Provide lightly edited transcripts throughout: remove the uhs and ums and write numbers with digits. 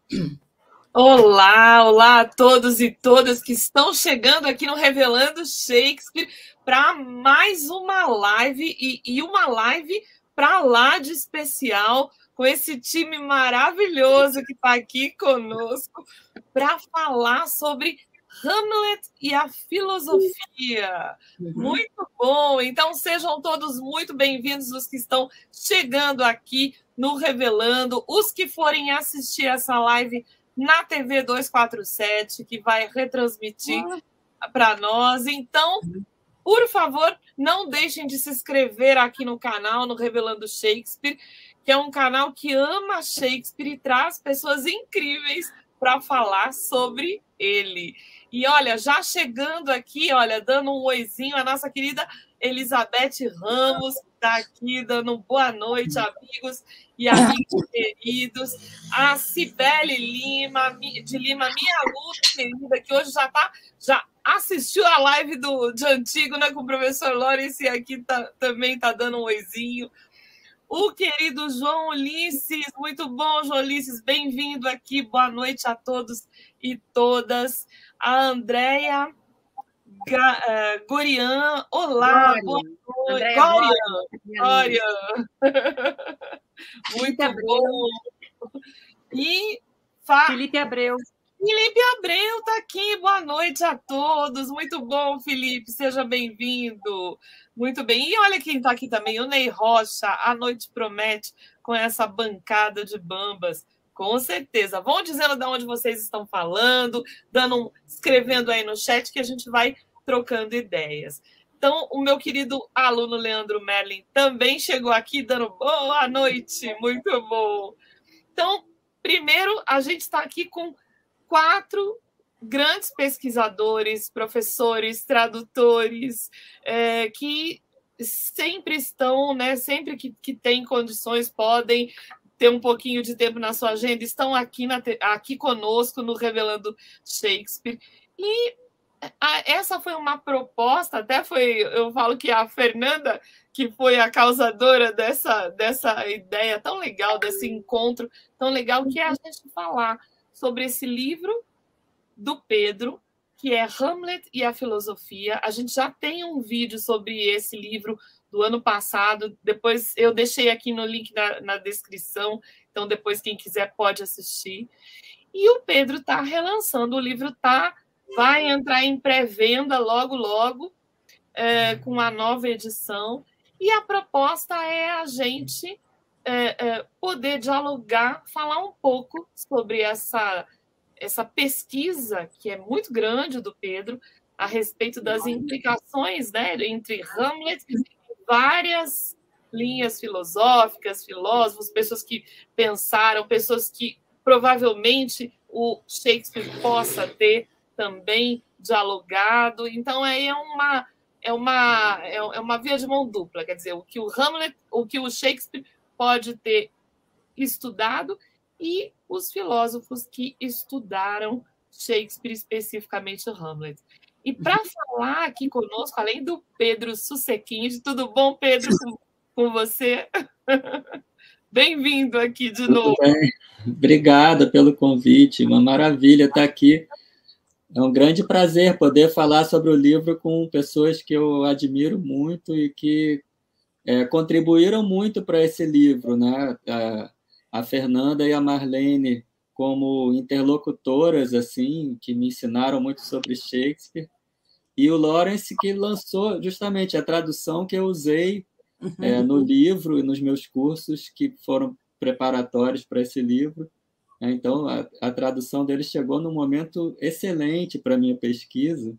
Olá, olá a todos e todas que estão chegando aqui no Revelando Shakespeare para mais uma live e uma live para lá de especial com esse time maravilhoso que está aqui conosco para falar sobre Hamlet e a filosofia. Muito bom! Então sejam todos muito bem-vindos os que estão chegando aqui no Revelando, os que forem assistir essa live na TV 247, que vai retransmitir para nós. Então, por favor, não deixem de se inscrever aqui no canal, no Revelando Shakespeare, que é um canal que ama Shakespeare e traz pessoas incríveis para falar sobre ele. E olha, já chegando aqui, olha, dando um oizinho, a nossa querida Elizabeth Ramos, que está aqui dando boa noite, amigos e amigos queridos. A Cibele Lima, minha aluna querida, que hoje já assistiu a live de antigo, né, com o professor Lawrence, e aqui também está dando um oizinho. O querido João Ulisses, muito bom, João Ulisses, bem-vindo aqui, boa noite a todos e todas. A Andréia Gorian, olá, boa noite. Gorian. Muito bom. E Felipe Abreu. Felipe Abreu está aqui, boa noite a todos. Muito bom, Felipe, seja bem-vindo. Muito bem. E olha quem está aqui também, o Ney Rocha, a noite promete com essa bancada de bambas. Com certeza. Vão dizendo de onde vocês estão falando, escrevendo aí no chat que a gente vai trocando ideias. Então, o meu querido aluno Leandro Merlin também chegou aqui dando boa noite. Muito bom. Então, primeiro, a gente está aqui com 4 grandes pesquisadores, professores, tradutores, que sempre estão, né, sempre que têm condições, podem ter um pouquinho de tempo na sua agenda, estão aqui conosco no Revelando Shakespeare. E essa foi uma proposta, eu falo que a Fernanda, que foi a causadora dessa ideia tão legal, desse encontro tão legal, que é a gente falar sobre esse livro do Pedro, que é Hamlet e a Filosofia. A gente já tem um vídeo sobre esse livro do ano passado, depois eu deixei aqui no link na descrição, então depois quem quiser pode assistir. E o Pedro está relançando, o livro vai entrar em pré-venda logo, com a nova edição, e a proposta é a gente poder dialogar, falar um pouco sobre essa pesquisa, que é muito grande, do Pedro, a respeito das implicações, né, entre Hamlet e várias linhas filosóficas, filósofos, pessoas que pensaram, pessoas que provavelmente o Shakespeare possa ter também dialogado. Então, aí é uma via de mão dupla, quer dizer, o que o Shakespeare pode ter estudado e os filósofos que estudaram Shakespeare, especificamente Hamlet. E para falar aqui conosco, além do Pedro Susequinde, tudo bom, Pedro, com você? Bem-vindo aqui de novo. Bem. Obrigada pelo convite, uma maravilha estar aqui. É um grande prazer poder falar sobre o livro com pessoas que eu admiro muito e que contribuíram muito para esse livro, né? A Fernanda e a Marlene como interlocutoras, assim, que me ensinaram muito sobre Shakespeare, e o Lawrence, que lançou justamente a tradução que eu usei no livro e nos meus cursos, que foram preparatórios para esse livro. Então, a tradução dele chegou num momento excelente para a minha pesquisa,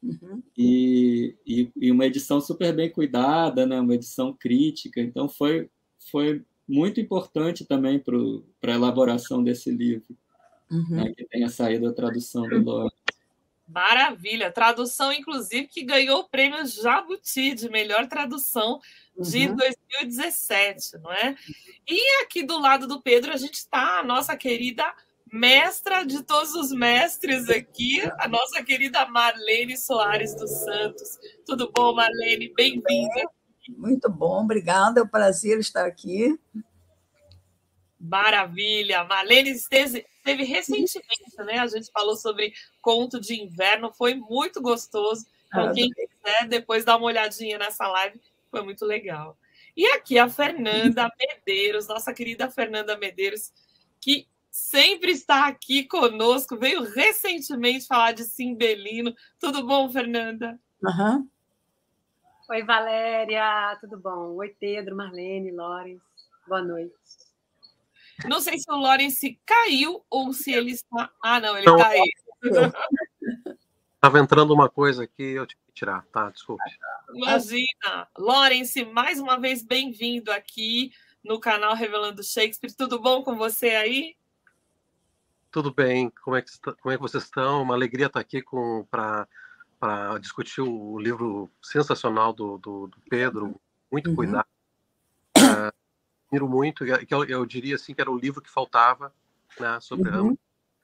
e uma edição super bem cuidada, né? Uma edição crítica. Então, foi muito importante também para a elaboração desse livro, né? Que tenha saído a tradução do Lawrence. Maravilha! Tradução, inclusive, que ganhou o prêmio Jabuti de melhor tradução de 2017, não é? E aqui do lado do Pedro, a gente está a nossa querida mestra de todos os mestres aqui, a nossa querida Marlene Soares dos Santos. Tudo bom, Marlene? Bem-vinda. Muito bom, obrigada, é um prazer estar aqui. Maravilha! Marlene esteve recentemente, né? A gente falou sobre Conto de Inverno, foi muito gostoso. Então, quem quiser, depois dá uma olhadinha nessa live, foi muito legal. E aqui a Fernanda Medeiros, nossa querida Fernanda Medeiros, que sempre está aqui conosco, veio recentemente falar de Cimbelino. Tudo bom, Fernanda? Uhum. Oi, Valéria, tudo bom? Oi, Pedro, Marlene, Lawrence, boa noite. Não sei se o Lawrence caiu ou se ele está... Ah, não, ele está aí. Estava entrando uma coisa aqui, eu tive que tirar, tá? Desculpe. Imagina! Lawrence, mais uma vez bem-vindo aqui no canal Revelando Shakespeare. Tudo bom com você aí? Tudo bem. Como é que vocês estão? Uma alegria estar aqui para discutir o livro sensacional do Pedro. Muito cuidado. Admiro muito. Eu diria assim que era o livro que faltava, né, sobre Hamlet.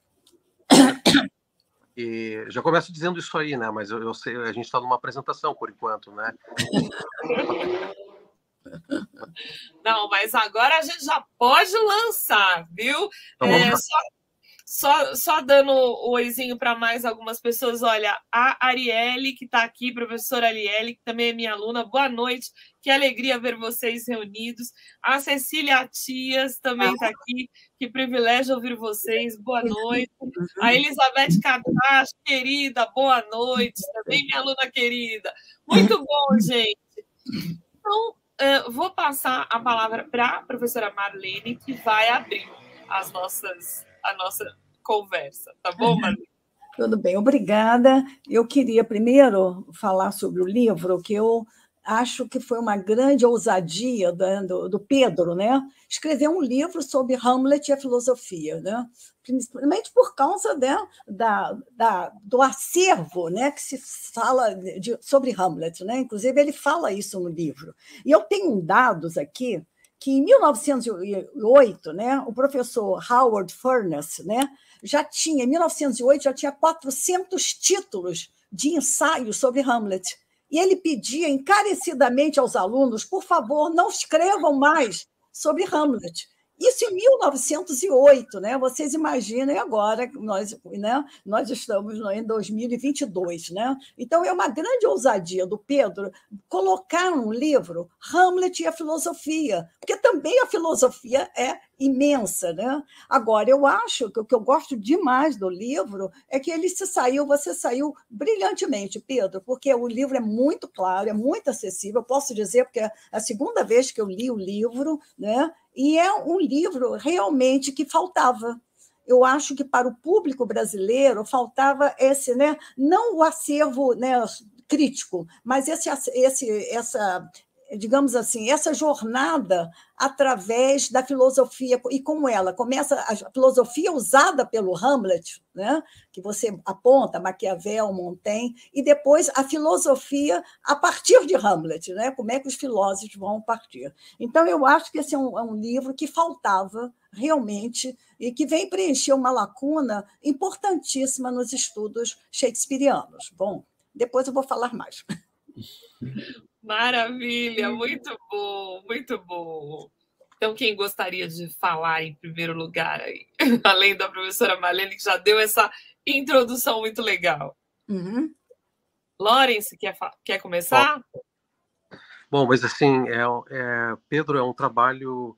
E já começo dizendo isso aí, né? Mas eu sei, a gente está numa apresentação por enquanto, né? Não, mas agora a gente já pode lançar, viu? Só dando um oizinho para mais algumas pessoas. Olha, a Arielle, que está aqui, professora Arielle, que também é minha aluna, boa noite, que alegria ver vocês reunidos. A Cecília Atias também está aqui, que privilégio ouvir vocês, boa noite. A Elizabeth Catacho, querida, boa noite, também minha aluna querida. Muito bom, gente. Então, vou passar a palavra para a professora Marlene, que vai abrir a nossa conversa, tá bom, Marlene? Tudo bem, obrigada. Eu queria primeiro falar sobre o livro, que eu acho que foi uma grande ousadia do Pedro, né? Escrever um livro sobre Hamlet e a filosofia, né? Principalmente por causa, né, do acervo, né, que se fala sobre Hamlet, né? Inclusive, ele fala isso no livro. E eu tenho dados aqui que, em 1908, né, o professor Howard Furness, né, em 1908, já tinha 400 títulos de ensaios sobre Hamlet. E ele pedia encarecidamente aos alunos, por favor, não escrevam mais sobre Hamlet. Isso em 1908, né? Vocês imaginem agora, nós estamos em 2022. Né? Então, é uma grande ousadia do Pedro colocar um livro, Hamlet e a filosofia, porque também a filosofia é imensa. Né? Agora, eu acho que o que eu gosto demais do livro é que você saiu brilhantemente, Pedro, porque o livro é muito claro, é muito acessível, eu posso dizer, porque é a segunda vez que eu li o livro, né? E é um livro realmente que faltava. Eu acho que para o público brasileiro faltava esse, né, não o acervo, né, crítico, mas digamos assim, essa jornada através da filosofia, e como ela começa, a filosofia usada pelo Hamlet, né, que você aponta, Maquiavel, Montaigne, e depois a filosofia a partir de Hamlet, né, como é que os filósofos vão partir. Então, eu acho que esse é um livro que faltava realmente e que vem preencher uma lacuna importantíssima nos estudos shakespearianos. Bom, depois eu vou falar mais. Maravilha, muito bom, muito bom. Então, quem gostaria de falar em primeiro lugar aí? Além da professora Marlene, que já deu essa introdução muito legal. Lawrence, quer começar? Bom, mas assim, Pedro, é um trabalho,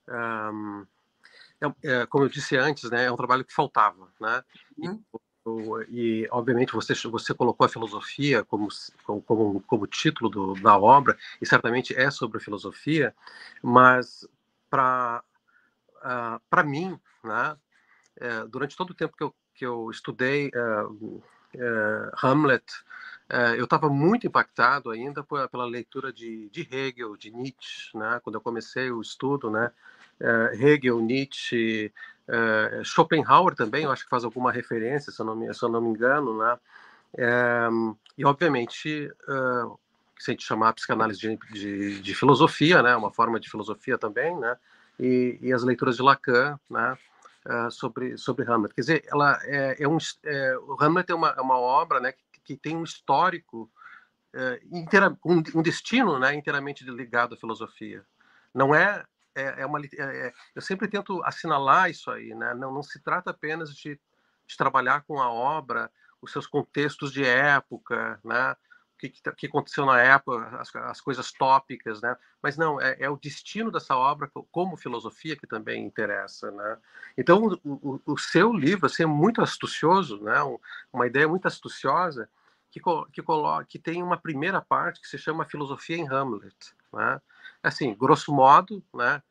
como eu disse antes, né, é um trabalho que faltava, né? E obviamente você colocou a filosofia como título da obra, e certamente é sobre a filosofia, mas para mim, né, durante todo o tempo que eu estudei Hamlet, eu estava muito impactado ainda pela leitura de Hegel, de Nietzsche, né, quando eu comecei o estudo, né, Hegel, Nietzsche, Schopenhauer também, eu acho que faz alguma referência, se eu não me engano, né? E obviamente, se a gente chamar a psicanálise de filosofia, né, uma forma de filosofia também, né? E as leituras de Lacan, né? Sobre Hamlet, quer dizer, o Hamlet é uma obra, né, que tem um histórico, um destino, né, inteiramente ligado à filosofia. Não é eu sempre tento assinalar isso aí, né? Não se trata apenas de trabalhar com a obra, os seus contextos de época, né? O que aconteceu na época, as coisas tópicas, né? Mas não, é o destino dessa obra como filosofia que também interessa, né? Então, o seu livro assim, é muito astucioso, né? Uma ideia muito astuciosa que tem uma primeira parte que se chama Filosofia em Hamlet, né? Assim, grosso modo, né?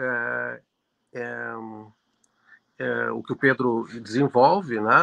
O que o Pedro desenvolve, né?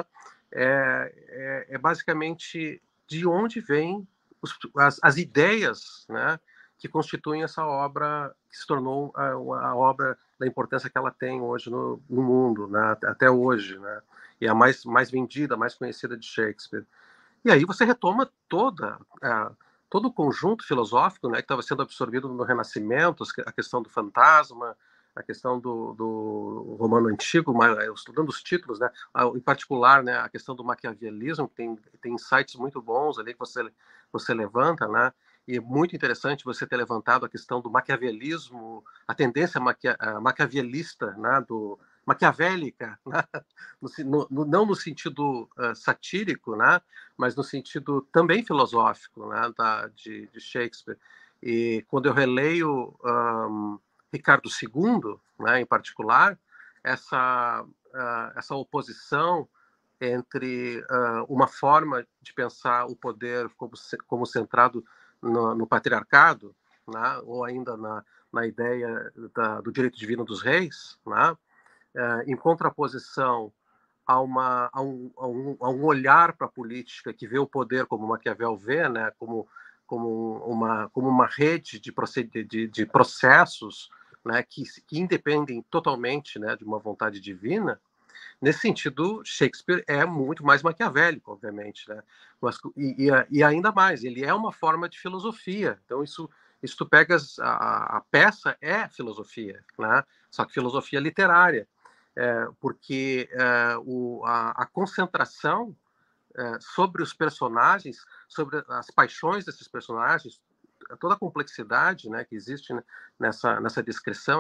É basicamente de onde vêm as ideias, né, que constituem essa obra que se tornou a obra da importância que ela tem hoje no mundo, né, até hoje, né, e a mais vendida, mais conhecida de Shakespeare. E aí você retoma todo o conjunto filosófico, né, que estava sendo absorvido no Renascimento, a questão do fantasma, a questão do romano antigo, estudando os títulos, né, em particular, né, a questão do maquiavelismo, que tem insights muito bons ali que você levanta, né, e é muito interessante você ter levantado a questão do maquiavelismo, a tendência maquiavelista, né, maquiavélica, né, não no sentido satírico, né, mas no sentido também filosófico, né, de Shakespeare. E quando eu releio Ricardo II, né, em particular, essa oposição entre uma forma de pensar o poder como centrado no patriarcado, né, ou ainda na ideia do direito divino dos reis, né, em contraposição a um olhar para a política que vê o poder como Maquiavel vê, né, como uma rede de processos, né, que independem totalmente, né, de uma vontade divina. Nesse sentido, Shakespeare é muito mais maquiavélico, obviamente, né? E ainda mais, ele é uma forma de filosofia. Então, isso tu pegas, a peça é filosofia, né? Só que filosofia literária, porque a concentração sobre os personagens, sobre as paixões desses personagens, toda a complexidade, né, que existe nessa descrição,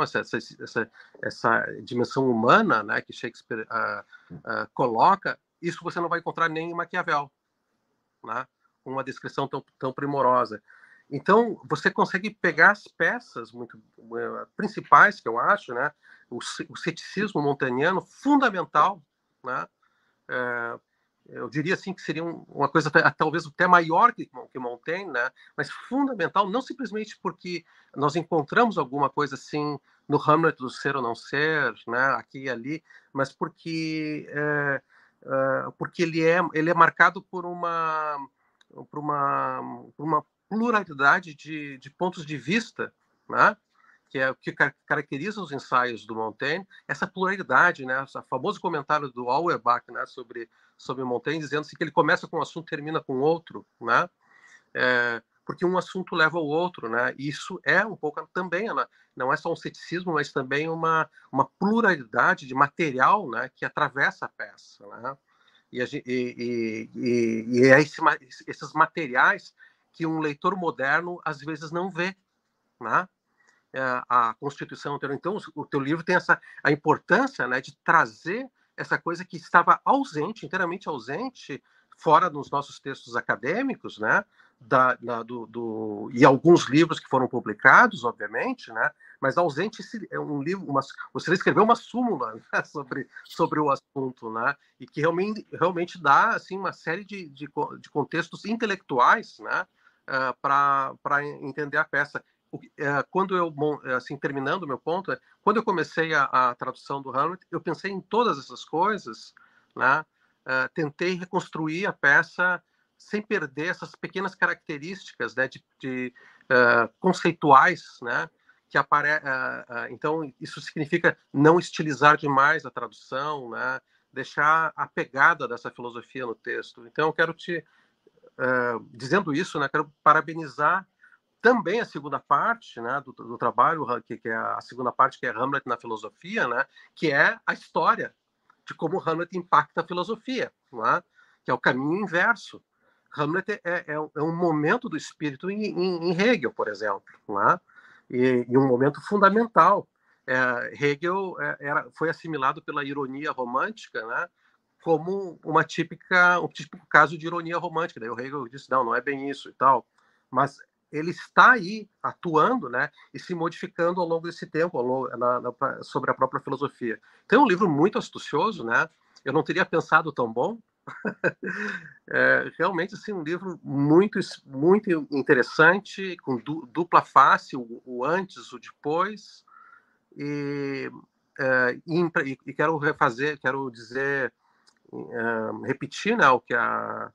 essa dimensão humana, né, que Shakespeare coloca, isso você não vai encontrar nem em Maquiavel, né, uma descrição tão primorosa. Então, você consegue pegar as peças muito principais, que eu acho, né, o ceticismo montaniano fundamental, né, eu diria assim que seria uma coisa talvez até maior que Montaigne, né? Mas fundamental, não simplesmente porque nós encontramos alguma coisa assim no Hamlet do ser ou não ser, né? Aqui e ali, mas porque ele é marcado por uma pluralidade de pontos de vista, né? Que é o que caracteriza os ensaios do Montaigne, essa pluralidade, né? O famoso comentário do Auerbach, né, sobre Montaigne, dizendo-se que ele começa com um assunto e termina com outro, né? Porque um assunto leva ao outro, né? E isso é um pouco também, não é só um ceticismo, mas também uma pluralidade de material, né, que atravessa a peça, né? E é esses materiais que um leitor moderno às vezes não vê, né? A Constituição anterior. Então, o teu livro tem a importância, né, de trazer essa coisa que estava inteiramente ausente, fora dos nossos textos acadêmicos, né, e alguns livros que foram publicados, obviamente, né, mas ausente é um livro, você escreveu uma súmula, né, sobre o assunto, né, e que realmente dá assim uma série de contextos intelectuais, né, para entender a peça. Quando eu, assim, terminando o meu ponto, quando eu comecei a tradução do Hamlet, eu pensei em todas essas coisas, né? Tentei reconstruir a peça sem perder essas pequenas características, né, conceituais, né? Então, isso significa não estilizar demais a tradução, né? Deixar a pegada dessa filosofia no texto. Então, eu quero dizendo isso, né? Quero parabenizar também a segunda parte, né, do trabalho, que é a segunda parte, que é Hamlet na filosofia, né, que é a história de como Hamlet impacta a filosofia, né, que é o caminho inverso. Hamlet é um momento do espírito em Hegel, por exemplo, né, e um momento fundamental. Hegel foi assimilado pela ironia romântica, né, como um típico caso de ironia romântica. Daí o Hegel disse, não é bem isso e tal. Mas ele está aí atuando, né, e se modificando ao longo desse tempo, sobre a própria filosofia. Então é um livro muito astucioso, né? Eu não teria pensado tão bom. Realmente assim, um livro muito, muito interessante, com dupla face, o antes, o depois. E quero dizer, repetir, né, o que a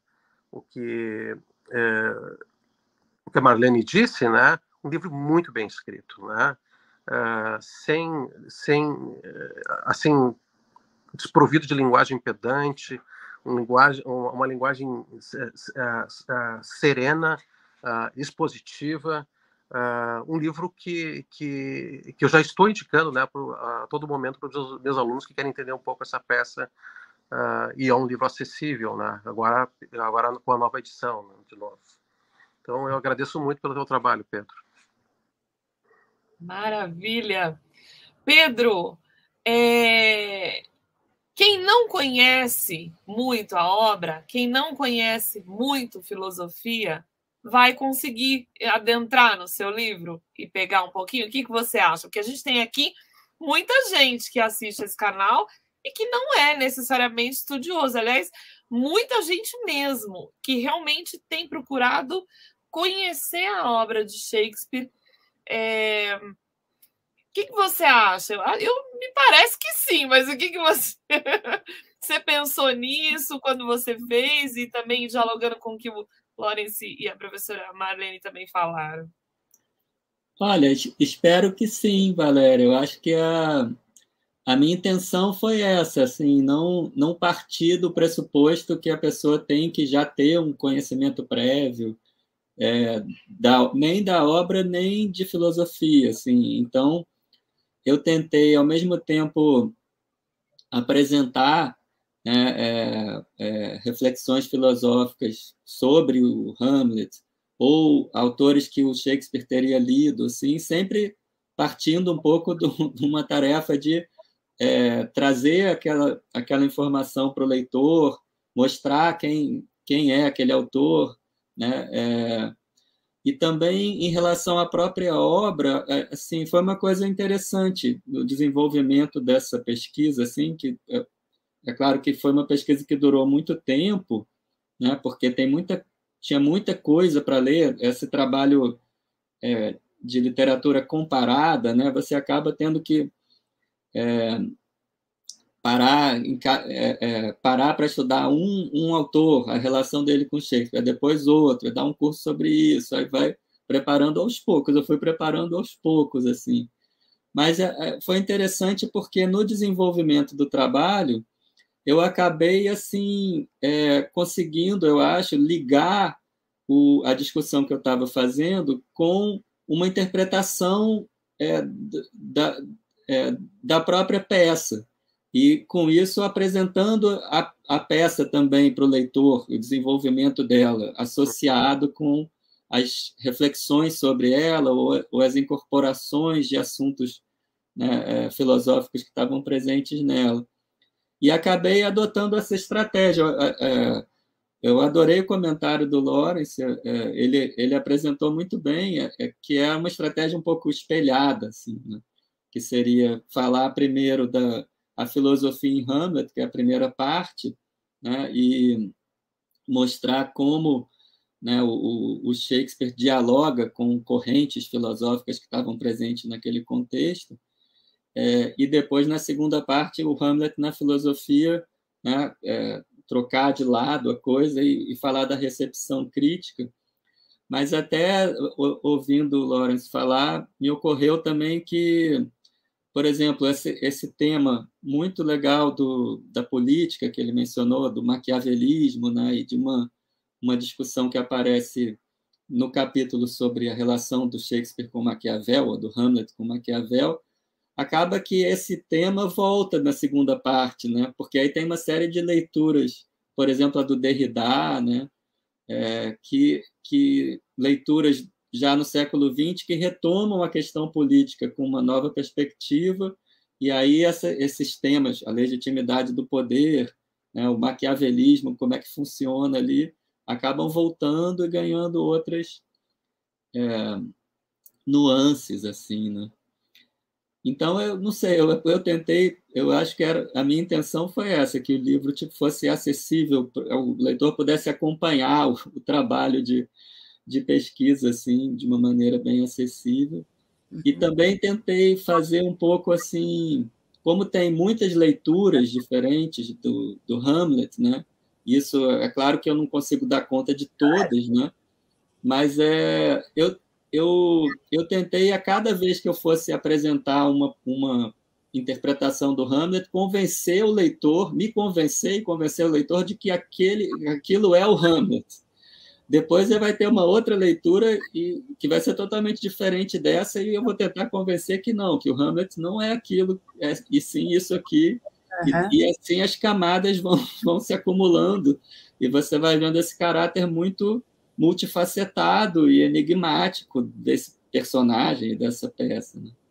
Marlene disse, né? Um livro muito bem escrito, né? Assim, desprovido de linguagem pedante, uma linguagem serena, expositiva, um livro que eu já estou indicando, né, a todo momento para os meus alunos que querem entender um pouco essa peça, e é um livro acessível, né? Agora com a nova edição, né, de novo. Então, eu agradeço muito pelo teu trabalho, Pedro. Maravilha! Pedro, quem não conhece muito a obra, quem não conhece muito filosofia, vai conseguir adentrar no seu livro e pegar um pouquinho? O que você acha? Porque a gente tem aqui muita gente que assiste esse canal e que não é necessariamente estudioso. Aliás, muita gente mesmo que realmente tem procurado conhecer a obra de Shakespeare. O que você acha? Me parece que sim, mas o que você pensou nisso quando você fez, e também dialogando com o que o Lawrence e a professora Marlene também falaram? Olha, espero que sim, Valéria. Eu acho que a minha intenção foi essa, assim, não partir do pressuposto que a pessoa tem que já ter um conhecimento prévio, nem da obra, nem de filosofia, assim. Então, eu tentei, ao mesmo tempo, apresentar, né, reflexões filosóficas sobre o Hamlet, ou autores que o Shakespeare teria lido, assim, sempre partindo um pouco de uma tarefa de trazer aquela informação para o leitor, mostrar quem é aquele autor, né? E também em relação à própria obra, assim, foi uma coisa interessante o desenvolvimento dessa pesquisa, assim, que é claro que foi uma pesquisa que durou muito tempo, né? Porque tinha muita coisa para ler. Esse trabalho de literatura comparada, né? Você acaba tendo que parar para estudar um autor, a relação dele com Shakespeare, depois outro, dar um curso sobre isso, aí vai preparando aos poucos. Eu fui preparando aos poucos, assim. Mas foi interessante porque no desenvolvimento do trabalho eu acabei assim conseguindo, eu acho, ligar a discussão que eu estava fazendo com uma interpretação da própria peça. E, com isso, apresentando a peça também para o leitor, o desenvolvimento dela, associado com as reflexões sobre ela ou as incorporações de assuntos, né, filosóficos que estavam presentes nela. E acabei adotando essa estratégia. Eu adorei o comentário do Lawrence, ele apresentou muito bem, que é uma estratégia um pouco espelhada, assim, né? Que seria falar primeiro a filosofia em Hamlet, que é a primeira parte, né, e mostrar como, né, o Shakespeare dialoga com correntes filosóficas que estavam presentes naquele contexto, e depois, na segunda parte, o Hamlet na filosofia, né, trocar de lado a coisa e falar da recepção crítica. Mas até ouvindo o Lawrence falar, me ocorreu também que, por exemplo, esse tema muito legal da política que ele mencionou, do maquiavelismo, né, e de uma discussão que aparece no capítulo sobre a relação do Shakespeare com Maquiavel, ou do Hamlet com Maquiavel, acaba que esse tema volta na segunda parte, né, porque aí tem uma série de leituras, por exemplo, a do Derrida, né, que leituras já no século XX, que retomam a questão política com uma nova perspectiva, e aí esses temas, a legitimidade do poder, né, o maquiavelismo, como é que funciona ali, acabam voltando e ganhando outras nuances, assim, né? Então, eu não sei, eu tentei, eu acho que a minha intenção foi essa, que o livro tipo, fosse acessível, o leitor pudesse acompanhar o trabalho de pesquisa assim, de uma maneira bem acessível. E também tentei fazer um pouco assim, como tem muitas leituras diferentes do Hamlet, né? Isso é claro que eu não consigo dar conta de todas, né? Mas eu tentei, a cada vez que eu fosse apresentar uma interpretação do Hamlet, convencer o leitor, me convencer e convencer o leitor de que aquilo é o Hamlet. Depois ele vai ter uma outra leitura que vai ser totalmente diferente dessa, e eu vou tentar convencer que não, que o Hamlet não é aquilo, e sim isso aqui. E assim as camadas vão se acumulando, e você vai vendo esse caráter muito multifacetado e enigmático desse personagem, dessa peça. Né?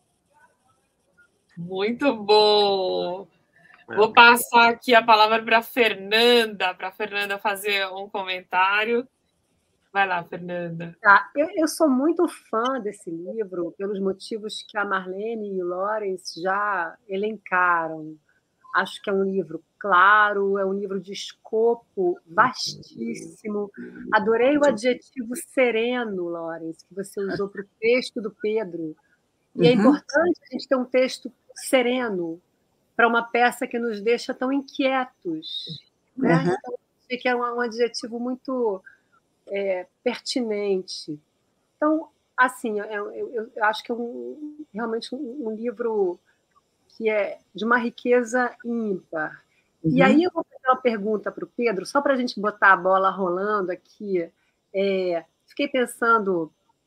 Muito bom! Vou passar aqui a palavra para a Fernanda fazer um comentário. Vai lá, Fernanda. Tá. Eu sou muito fã desse livro pelos motivos que a Marlene e o Lawrence já elencaram. Acho que é um livro claro, é um livro de escopo vastíssimo. Adorei o adjetivo sereno, Lawrence, que você usou para o texto do Pedro. E é importante a gente ter um texto sereno para uma peça que nos deixa tão inquietos. Né? Então, achei que é um adjetivo muito pertinente. Então, assim, eu acho que é realmente um livro que é de uma riqueza ímpar. E aí eu vou fazer uma pergunta para o Pedro, só para a gente botar a bola rolando aqui. Fiquei pensando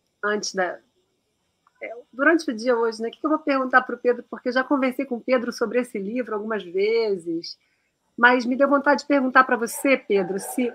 durante o dia hoje, né? O que eu vou perguntar para o Pedro? Porque eu já conversei com o Pedro sobre esse livro algumas vezes, mas me deu vontade de perguntar para você, Pedro, se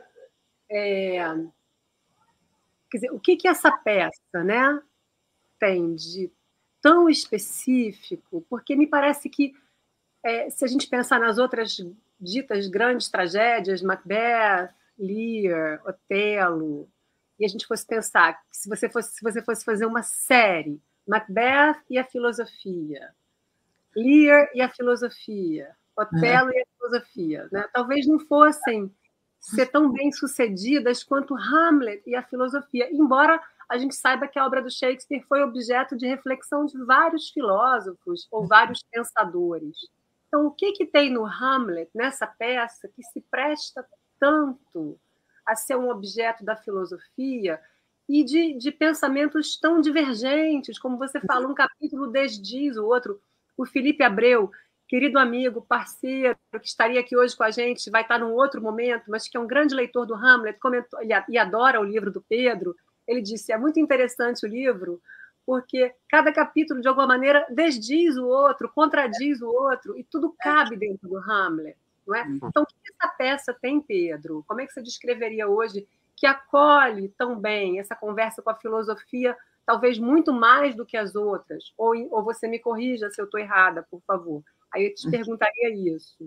quer dizer, o que essa peça, né, tem de tão específico? Porque me parece que, se a gente pensar nas outras ditas grandes tragédias, Macbeth, Lear, Otelo, e a gente fosse pensar que se você fosse fazer uma série, Macbeth e a filosofia, Lear e a filosofia, Otelo e a filosofia, né? Talvez não fossem ser tão bem-sucedidas quanto Hamlet e a filosofia, embora a gente saiba que a obra do Shakespeare foi objeto de reflexão de vários filósofos ou vários pensadores. Então, o que tem no Hamlet, nessa peça, que se presta tanto a ser um objeto da filosofia e de pensamentos tão divergentes, como você fala, um capítulo desdiz o outro. O Felipe Abreu, querido amigo, parceiro, que estaria aqui hoje com a gente, vai estar num outro momento, mas que é um grande leitor do Hamlet, comentou, e adora o livro do Pedro. Ele disse, é muito interessante o livro, porque cada capítulo, de alguma maneira, desdiz o outro, contradiz o outro, e tudo cabe dentro do Hamlet. Não é? Então, o que essa peça tem, Pedro? Como é que você descreveria hoje que acolhe tão bem essa conversa com a filosofia, talvez muito mais do que as outras? Ou você me corrija se eu estou errada, por favor. Aí eu te perguntaria isso.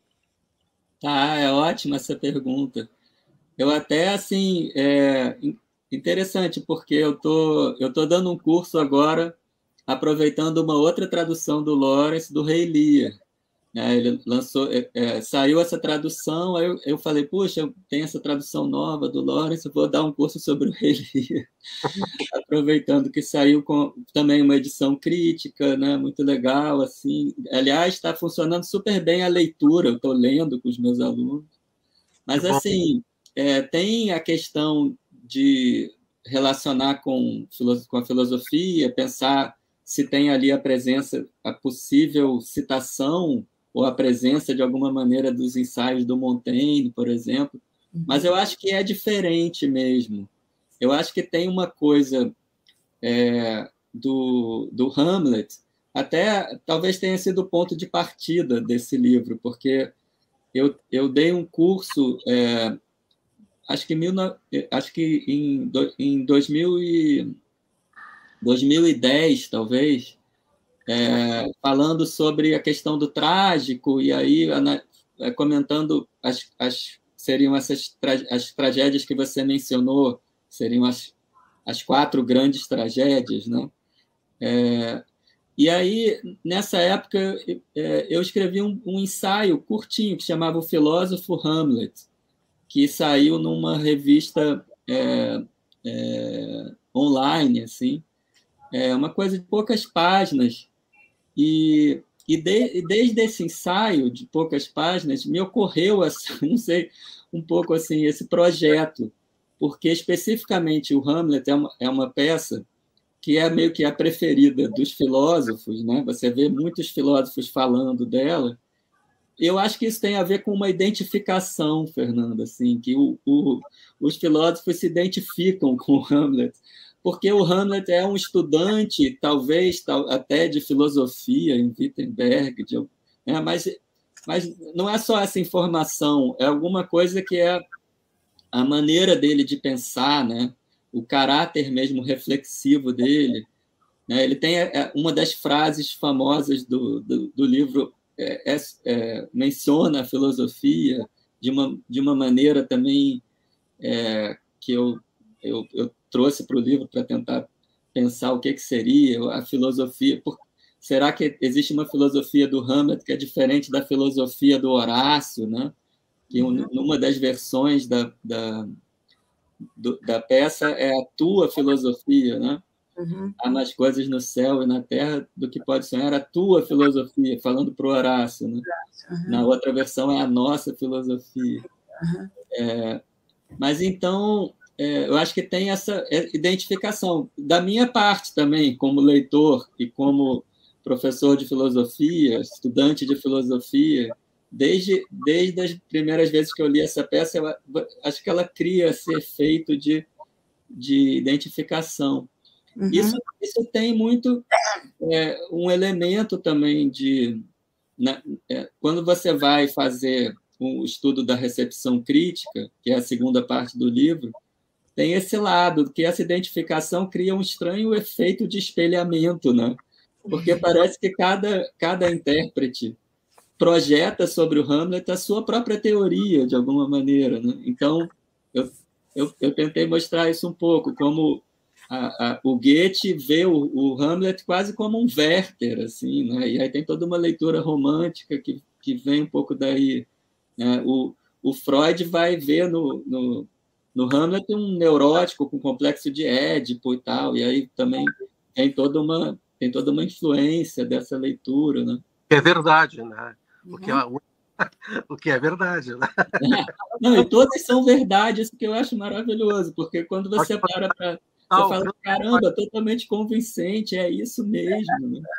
É ótima essa pergunta. Eu até, assim, interessante, porque eu tô dando um curso agora, aproveitando uma outra tradução do Lawrence, do Rei Lear. Ele lançou, saiu essa tradução, aí eu falei, puxa, tem essa tradução nova do Lawrence, vou dar um curso sobre o Rei Lear. Aproveitando que saiu com também uma edição crítica, né, muito legal, assim. Aliás, está funcionando super bem a leitura, eu estou lendo com os meus alunos. Mas, assim, tem a questão de relacionar com a filosofia, pensar se tem ali a possível citação ou a presença, de alguma maneira, dos ensaios do Montaigne, por exemplo. Mas eu acho que é diferente mesmo. Eu acho que tem uma coisa do Hamlet, até talvez tenha sido o ponto de partida desse livro, porque eu dei um curso acho que em 2010, talvez, falando sobre a questão do trágico, e aí comentando seriam as tragédias que você mencionou, seriam as 4 grandes tragédias, né? E aí, nessa época, eu escrevi um ensaio curtinho que chamava O Filósofo Hamlet, que saiu numa revista online, assim, uma coisa de poucas páginas. E desde esse ensaio de poucas páginas me ocorreu, assim, não sei, um pouco assim esse projeto, porque especificamente o Hamlet é uma peça que é meio que a preferida dos filósofos, né? Você vê muitos filósofos falando dela. Eu acho que isso tem a ver com uma identificação, Fernanda, assim, que os filósofos se identificam com o Hamlet, porque o Hamlet é um estudante, talvez até de filosofia em Wittenberg, mas não é só essa informação, é alguma coisa que é a maneira dele de pensar, né? O caráter mesmo reflexivo dele, né? Ele tem uma das frases famosas do livro, menciona a filosofia de uma maneira também que eu trouxe para o livro para tentar pensar o que seria a filosofia. Será que existe uma filosofia do Hamlet que é diferente da filosofia do Horácio, né? Que numa das versões da peça é a tua filosofia, né? Há mais coisas no céu e na terra do que pode sonhar, a tua filosofia, falando para o Horácio, né? Na outra versão é a nossa filosofia. Mas então, eu acho que tem essa identificação. Da minha parte também, como leitor e como professor de filosofia, estudante de filosofia, desde as primeiras vezes que eu li essa peça, eu acho que ela cria esse efeito de identificação. Isso tem muito um elemento também quando você vai fazer um estudo da recepção crítica, que é a segunda parte do livro, tem esse lado, que essa identificação cria um estranho efeito de espelhamento, né? Porque parece que cada intérprete projeta sobre o Hamlet a sua própria teoria, de alguma maneira, né? Então, eu tentei mostrar isso um pouco, como o Goethe vê o Hamlet quase como um Werther, assim, né? E aí tem toda uma leitura romântica que vem um pouco daí, né? O Freud vai ver no Hamlet um neurótico com complexo de Édipo e tal, e aí também tem toda uma influência dessa leitura, né? É verdade, né? O que é verdade, né? Não, e todas são verdades, isso que eu acho maravilhoso, porque quando você para você fala, caramba, totalmente convincente, é isso mesmo, né?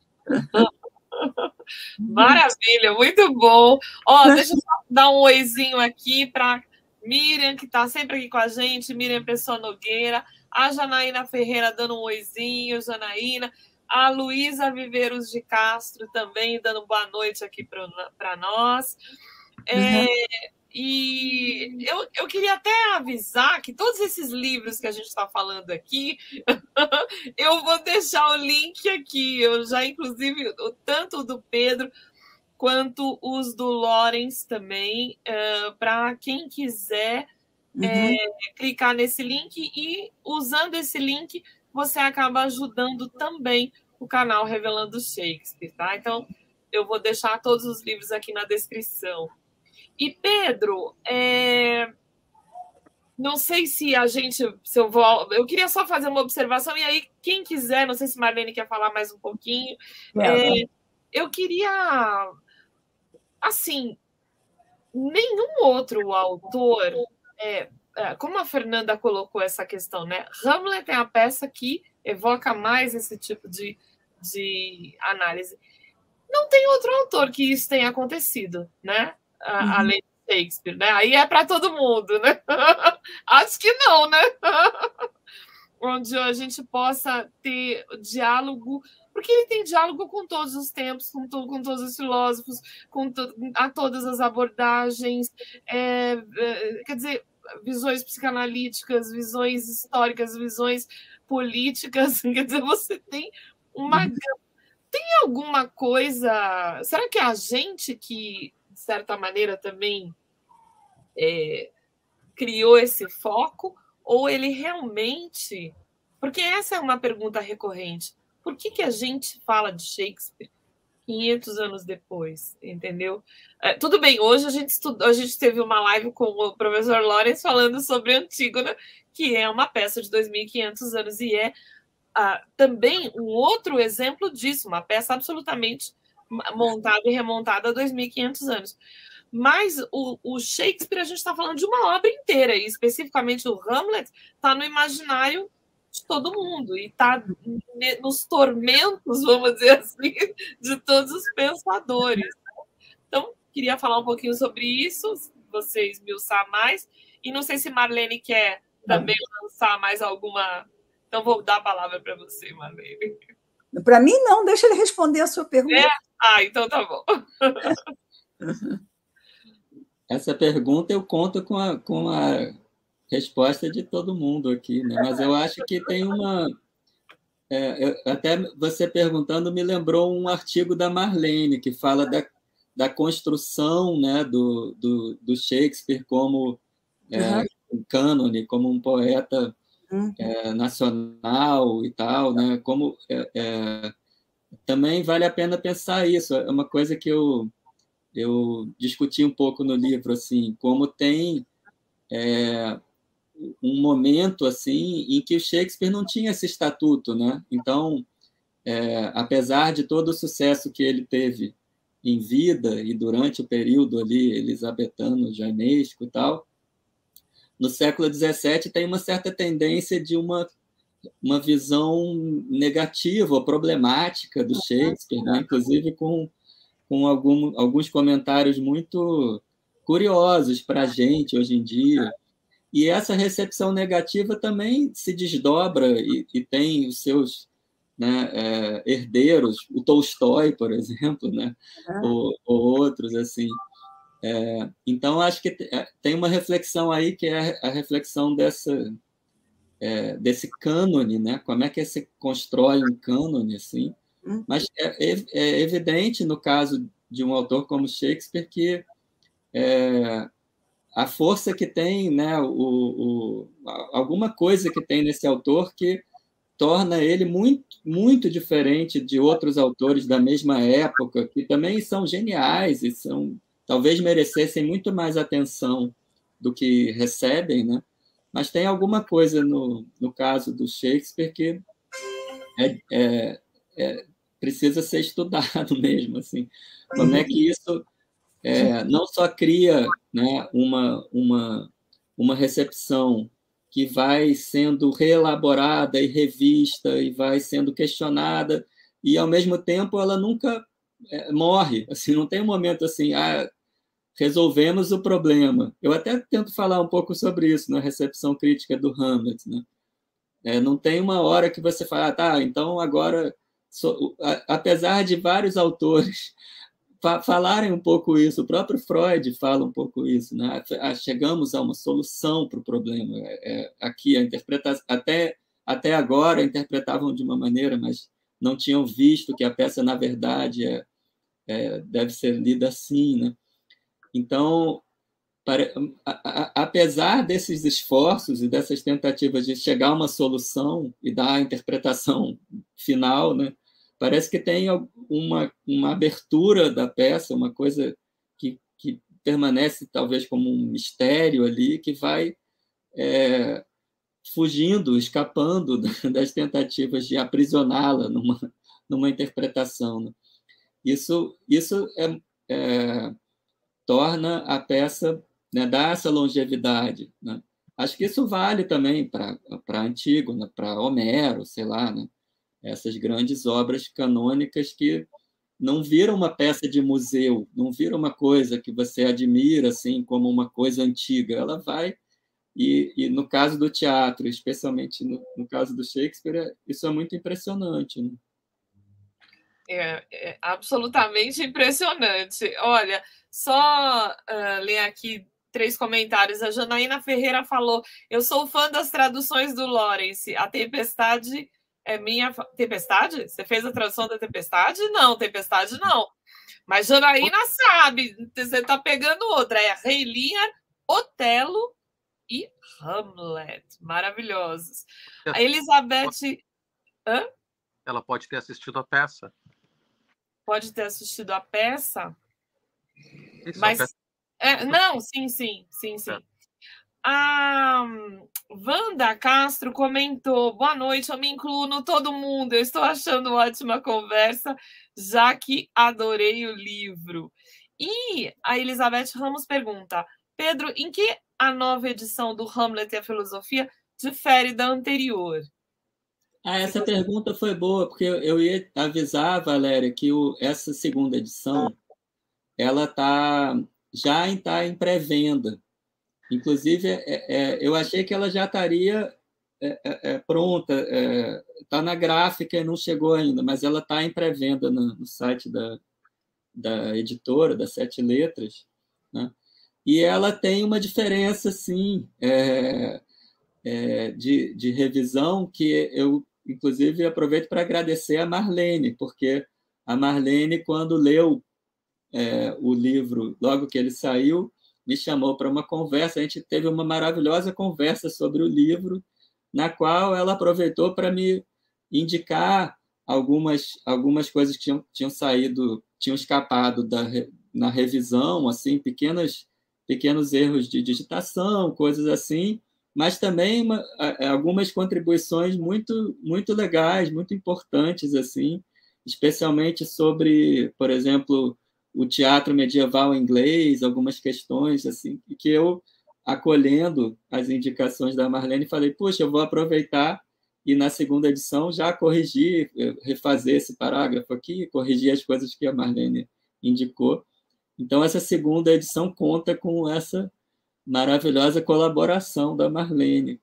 Maravilha, muito bom. Deixa eu só dar um oizinho aqui para Miriam, que está sempre aqui com a gente, Miriam Pessoa Nogueira, a Janaína Ferreira dando um oizinho, Janaína, a Luísa Viveiros de Castro também dando boa noite aqui para nós. E eu queria até avisar que todos esses livros que a gente está falando aqui, eu vou deixar o link aqui. Eu já, inclusive, tanto do Pedro quanto os do Lawrence também, para quem quiser clicar nesse link, e usando esse link você acaba ajudando também o canal Revelando Shakespeare, tá? Então, eu vou deixar todos os livros aqui na descrição. E, Pedro, não sei se eu queria só fazer uma observação, e aí, quem quiser, não sei se Marlene quer falar mais um pouquinho, eu queria, assim, nenhum outro autor, como a Fernanda colocou essa questão, né? Hamlet é a peça que evoca mais esse tipo de análise. Não tem outro autor que isso tenha acontecido, né? Além de Shakespeare, né? Aí é para todo mundo, né? Acho que não, né? Onde a gente possa ter diálogo, porque ele tem diálogo com todos os tempos, com todos os filósofos, a todas as abordagens. Quer dizer, visões psicanalíticas, visões históricas, visões políticas. Quer dizer, você tem uma... Tem alguma coisa... Será que é a gente que, de certa maneira, também criou esse foco? Ou ele realmente... Porque essa é uma pergunta recorrente. Por que a gente fala de Shakespeare 500 anos depois, entendeu? Tudo bem, hoje a gente teve uma live com o professor Lawrence falando sobre Antígona, que é uma peça de 2.500 anos, e é também um outro exemplo disso, uma peça absolutamente montada e remontada há 2.500 anos. Mas o Shakespeare, a gente está falando de uma obra inteira, e especificamente o Hamlet está no imaginário de todo mundo, e está nos tormentos, vamos dizer assim, de todos os pensadores. Então, queria falar um pouquinho sobre isso, você esmiuçar mais, e não sei se Marlene quer também lançar mais alguma... Então, vou dar a palavra para você, Marlene. Para mim, não, deixa ele responder a sua pergunta. Então tá bom. Essa pergunta eu conto com a resposta de todo mundo aqui, né? Mas eu acho que tem uma... até você perguntando me lembrou um artigo da Marlene, que fala da construção, né, do Shakespeare como um cânone, como um poeta nacional e tal, né? Como também vale a pena pensar isso. É uma coisa que eu discuti um pouco no livro, assim, como tem um momento assim em que o Shakespeare não tinha esse estatuto, né? Então, apesar de todo o sucesso que ele teve em vida e durante o período ali elisabetano, jainesco e tal, no século XVII tem uma certa tendência de uma visão negativa ou problemática do Shakespeare, né? Inclusive com alguns comentários muito curiosos para a gente hoje em dia. E essa recepção negativa também se desdobra e tem os seus, né, herdeiros, o Tolstói, por exemplo, né, ou outros, assim. Então, acho que tem uma reflexão aí que é a reflexão desse cânone, né? Como é que se constrói um cânone, assim. Mas é evidente, no caso de um autor como Shakespeare, que a força que tem, né, alguma coisa que tem nesse autor que torna ele muito, muito diferente de outros autores da mesma época, que também são geniais e talvez merecessem muito mais atenção do que recebem, né? Mas tem alguma coisa no caso do Shakespeare que precisa ser estudado mesmo, assim. Como é que isso não só cria, né, uma recepção que vai sendo reelaborada e revista e vai sendo questionada, e, ao mesmo tempo, ela nunca morre. Assim, não tem um momento assim, resolvemos o problema. Eu até tento falar um pouco sobre isso na recepção crítica do Hamlet, né? Não tem uma hora que você fala, tá, então agora... apesar de vários autores falarem um pouco isso, o próprio Freud fala um pouco isso, né? Chegamos a uma solução para o problema. Aqui a interpretação, até agora interpretavam de uma maneira, mas não tinham visto que a peça, na verdade, deve ser lida assim, né? Então, apesar desses esforços e dessas tentativas de chegar a uma solução e dar a interpretação final, né? Parece que tem uma abertura da peça, uma coisa que permanece talvez como um mistério ali, que vai fugindo, escapando das tentativas de aprisioná-la numa interpretação, né? Isso torna a peça, né, dá essa longevidade, né? Acho que isso vale também para Antígona, para Homero, sei lá, né? Essas grandes obras canônicas que não viram uma peça de museu, não viram uma coisa que você admira assim como uma coisa antiga. Ela vai e no caso do teatro, especialmente no caso do Shakespeare, isso é muito impressionante, né? É absolutamente impressionante. Olha, só ler aqui 3 comentários. A Janaína Ferreira falou: eu sou fã das traduções do Lawrence. A Tempestade é minha... Tempestade? Você fez a tradução da Tempestade? Não, Tempestade não. Mas Janaína sabe. Você está pegando outra. É Rei Lear, Otelo e Hamlet. Maravilhosos. A Elizabeth... Hã? Ela pode ter assistido a peça. Pode ter assistido a peça. Isso, Mas... a peça... não, sim. É. A Wanda Castro comentou: boa noite, eu me incluo no todo mundo. Eu estou achando ótima conversa, já que adorei o livro. E a Elizabeth Ramos pergunta: Pedro, em que a nova edição do Hamlet e a Filosofia difere da anterior? Essa pergunta foi boa, porque eu ia avisar, Valéria, que essa segunda edição ela já está em pré-venda. Inclusive, eu achei que ela já estaria pronta, está na gráfica e não chegou ainda, mas ela está em pré-venda no site da editora, das 7 Letras, né? E ela tem uma diferença, sim, de revisão, que eu, inclusive, aproveito para agradecer a Marlene, porque a Marlene, quando leu o livro, logo que ele saiu, me chamou para uma conversa. A gente teve uma maravilhosa conversa sobre o livro, na qual ela aproveitou para me indicar algumas coisas que tinham saído, tinham escapado na revisão, assim, pequenos erros de digitação, coisas assim, mas também algumas contribuições muito, muito legais, muito importantes, assim, especialmente sobre, por exemplo, o teatro medieval inglês, algumas questões assim, que eu, acolhendo as indicações da Marlene, falei: puxa, eu vou aproveitar e na segunda edição já corrigir, refazer esse parágrafo aqui, corrigir as coisas que a Marlene indicou. Então, essa segunda edição conta com essa maravilhosa colaboração da Marlene.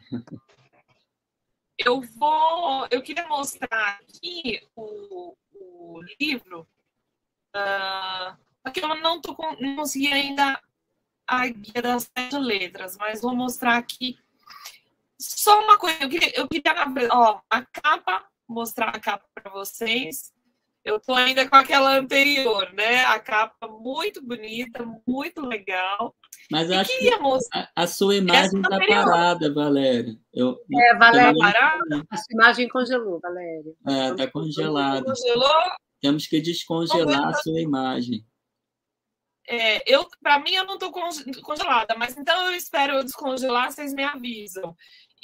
Eu queria mostrar aqui o livro, porque eu não consegui ainda a guia das 7 letras, mas vou mostrar aqui só uma coisa. Eu queria a capa, mostrar a capa para vocês. Eu estou ainda com aquela anterior, né? A capa muito bonita, muito legal. Mas acho que a sua imagem está parada, Valéria. Valéria, a sua imagem congelou, Valéria. Está congelada. Congelou? Temos que descongelar a sua imagem. Para mim, eu não estou congelada, mas então eu espero eu descongelar, vocês me avisam.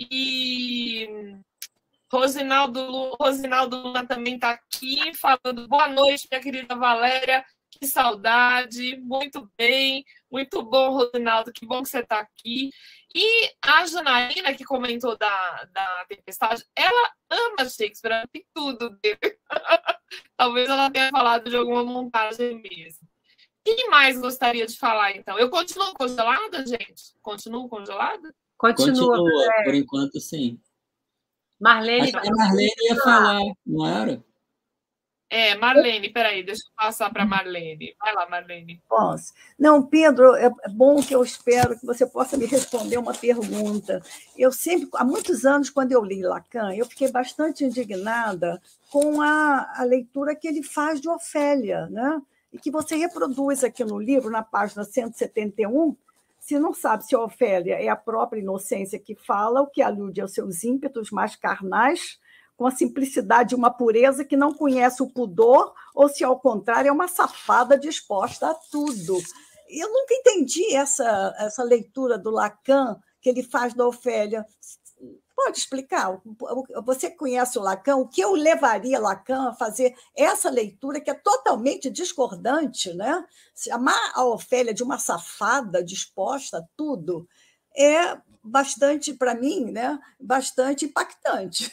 E Rosinaldo Luna também está aqui falando: boa noite, minha querida Valéria, que saudade, muito bem, muito bom, Rosinaldo, que bom que você está aqui. E a Janaína, que comentou da Tempestade, ela ama Shakespeare, tem tudo dele. Talvez ela tenha falado de alguma montagem mesmo. O que mais gostaria de falar, então? Eu continuo congelada, gente? Continuo congelada? Continua, por enquanto, sim. Marlene... Acho que a Marlene ia falar, não era? Marlene, peraí, deixa eu passar para a Marlene. Vai lá, Marlene. Posso? Não, Pedro, é bom que eu espero que você possa me responder uma pergunta. Eu sempre, há muitos anos, quando eu li Lacan, eu fiquei bastante indignada com a leitura que ele faz de Ofélia, né? E que você reproduz aqui no livro, na página 171, se não sabe se a Ofélia é a própria inocência que fala, o que alude aos seus ímpetos mais carnais, com a simplicidade de uma pureza que não conhece o pudor, ou se, ao contrário, é uma safada disposta a tudo. Eu nunca entendi essa leitura do Lacan que ele faz da Ofélia. Pode explicar? Você conhece o Lacan? O que eu levaria Lacan a fazer essa leitura que é totalmente discordante, né? Chamar a Ofélia de uma safada disposta a tudo é bastante, para mim, né? Bastante impactante.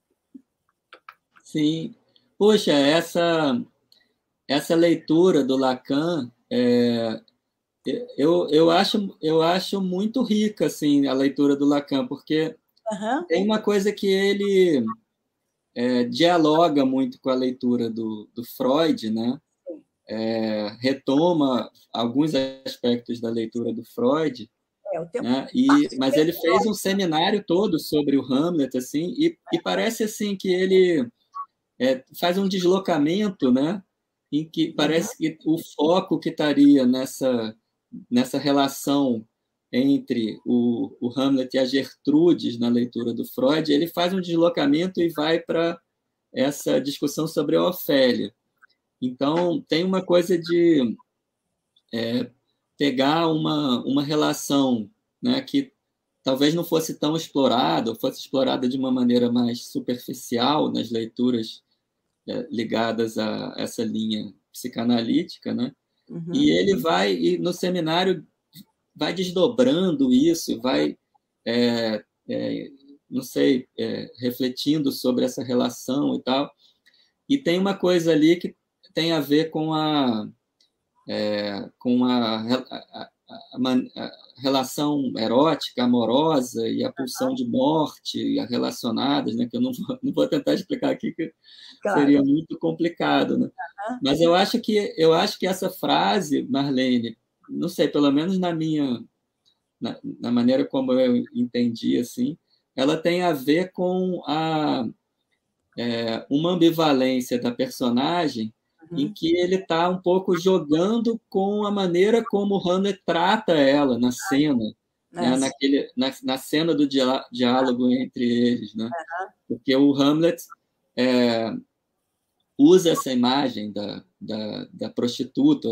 Sim. Poxa, essa leitura do Lacan, eu acho muito rica, assim, a leitura do Lacan, porque tem uma coisa que ele dialoga muito com a leitura do Freud, né? retoma alguns aspectos da leitura do Freud, né? Mas ele fez um seminário todo sobre o Hamlet, assim, e parece assim que ele faz um deslocamento, né? Em que parece que o foco que estaria nessa relação entre o Hamlet e a Gertrudes na leitura do Freud, ele faz um deslocamento e vai para essa discussão sobre a Ofélia. Então, tem uma coisa de pegar uma relação, né, que talvez não fosse tão explorada, ou fosse explorada de uma maneira mais superficial nas leituras ligadas a essa linha psicanalítica, né? E ele vai, e no seminário, vai desdobrando isso, vai, não sei, refletindo sobre essa relação e tal. E tem uma coisa ali que tem a ver com a relação erótica, amorosa e a pulsão de morte e as relacionadas, né? Que eu não vou tentar explicar aqui, que seria muito complicado, né? Mas eu acho que essa frase, Marlene, não sei, pelo menos na maneira como eu entendi, assim, ela tem a ver com uma ambivalência da personagem, em que ele está um pouco jogando com a maneira como o Hamlet trata ela na cena, né? Na cena do diálogo entre eles, né? Porque o Hamlet usa essa imagem da prostituta,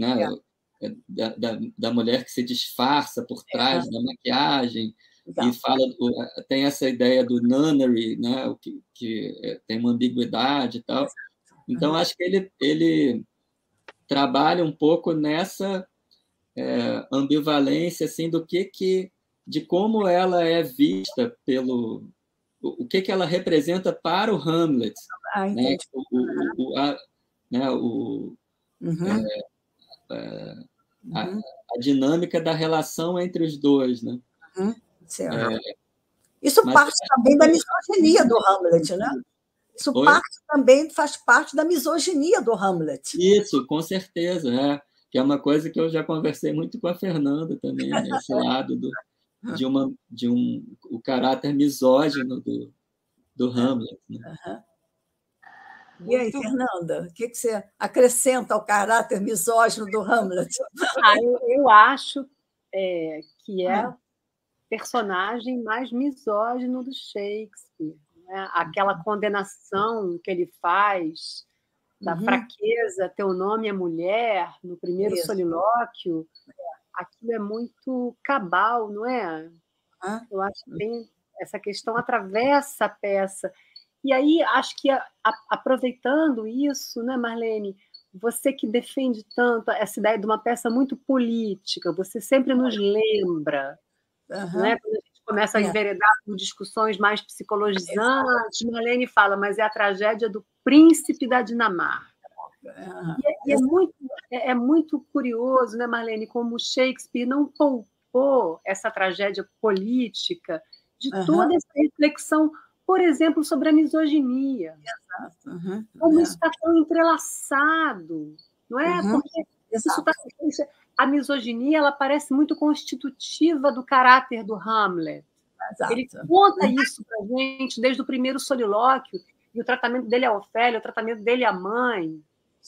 da mulher que se disfarça por trás da maquiagem, e tem essa ideia do nunnery, né? que tem uma ambiguidade e tal. Então, acho que ele trabalha um pouco nessa ambivalência, assim, de como ela é vista o que ela representa para o Hamlet, né? A dinâmica da relação entre os dois, né? Isso parte também da misoginia do Hamlet, né? Isso faz parte da misoginia do Hamlet. Isso, com certeza, que é uma coisa que eu já conversei muito com a Fernanda também, né? Esse lado o caráter misógino do Hamlet. Né? E aí, Fernanda, o que você acrescenta ao caráter misógino do Hamlet? Eu acho que é o personagem mais misógino do Shakespeare. Aquela condenação que ele faz da fraqueza, teu nome é mulher, no primeiro solilóquio, aquilo é muito cabal, não é? Eu acho que tem essa questão, atravessa a peça. E aí, acho que, aproveitando isso, né, Marlene, você que defende tanto essa ideia de uma peça muito política, você sempre nos lembra, né? Quando a gente começa a enveredar por discussões mais psicologizantes, Marlene fala, mas é a tragédia do príncipe da Dinamarca. E é muito curioso, né, Marlene, como Shakespeare não poupou essa tragédia política de toda essa reflexão, por exemplo, sobre a misoginia. Como isso está tão entrelaçado, não é? Porque a misoginia, ela parece muito constitutiva do caráter do Hamlet. Ele conta isso para a gente desde o primeiro solilóquio, e o tratamento dele à Ofélia, o tratamento dele à mãe.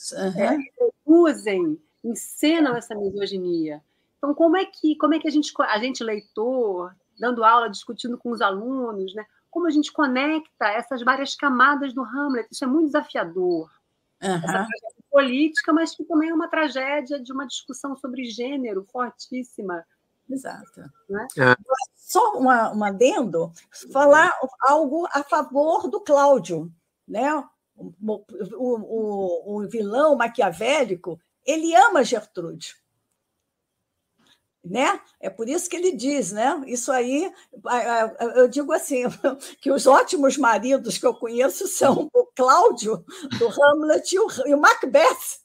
Encenam essa misoginia. Então, como é que a gente leitor, dando aula, discutindo com os alunos, né? Como a gente conecta essas várias camadas do Hamlet? Isso é muito desafiador. Essa tragédia política, mas que também é uma tragédia de uma discussão sobre gênero fortíssima. Exato. Né? Só um adendo, falar algo a favor do Cláudio, né? O vilão maquiavélico, ele ama Gertrude. Né? É por isso que ele diz, né? Isso aí, eu digo assim, que os ótimos maridos que eu conheço são o Cláudio, do Hamlet, e o Macbeth.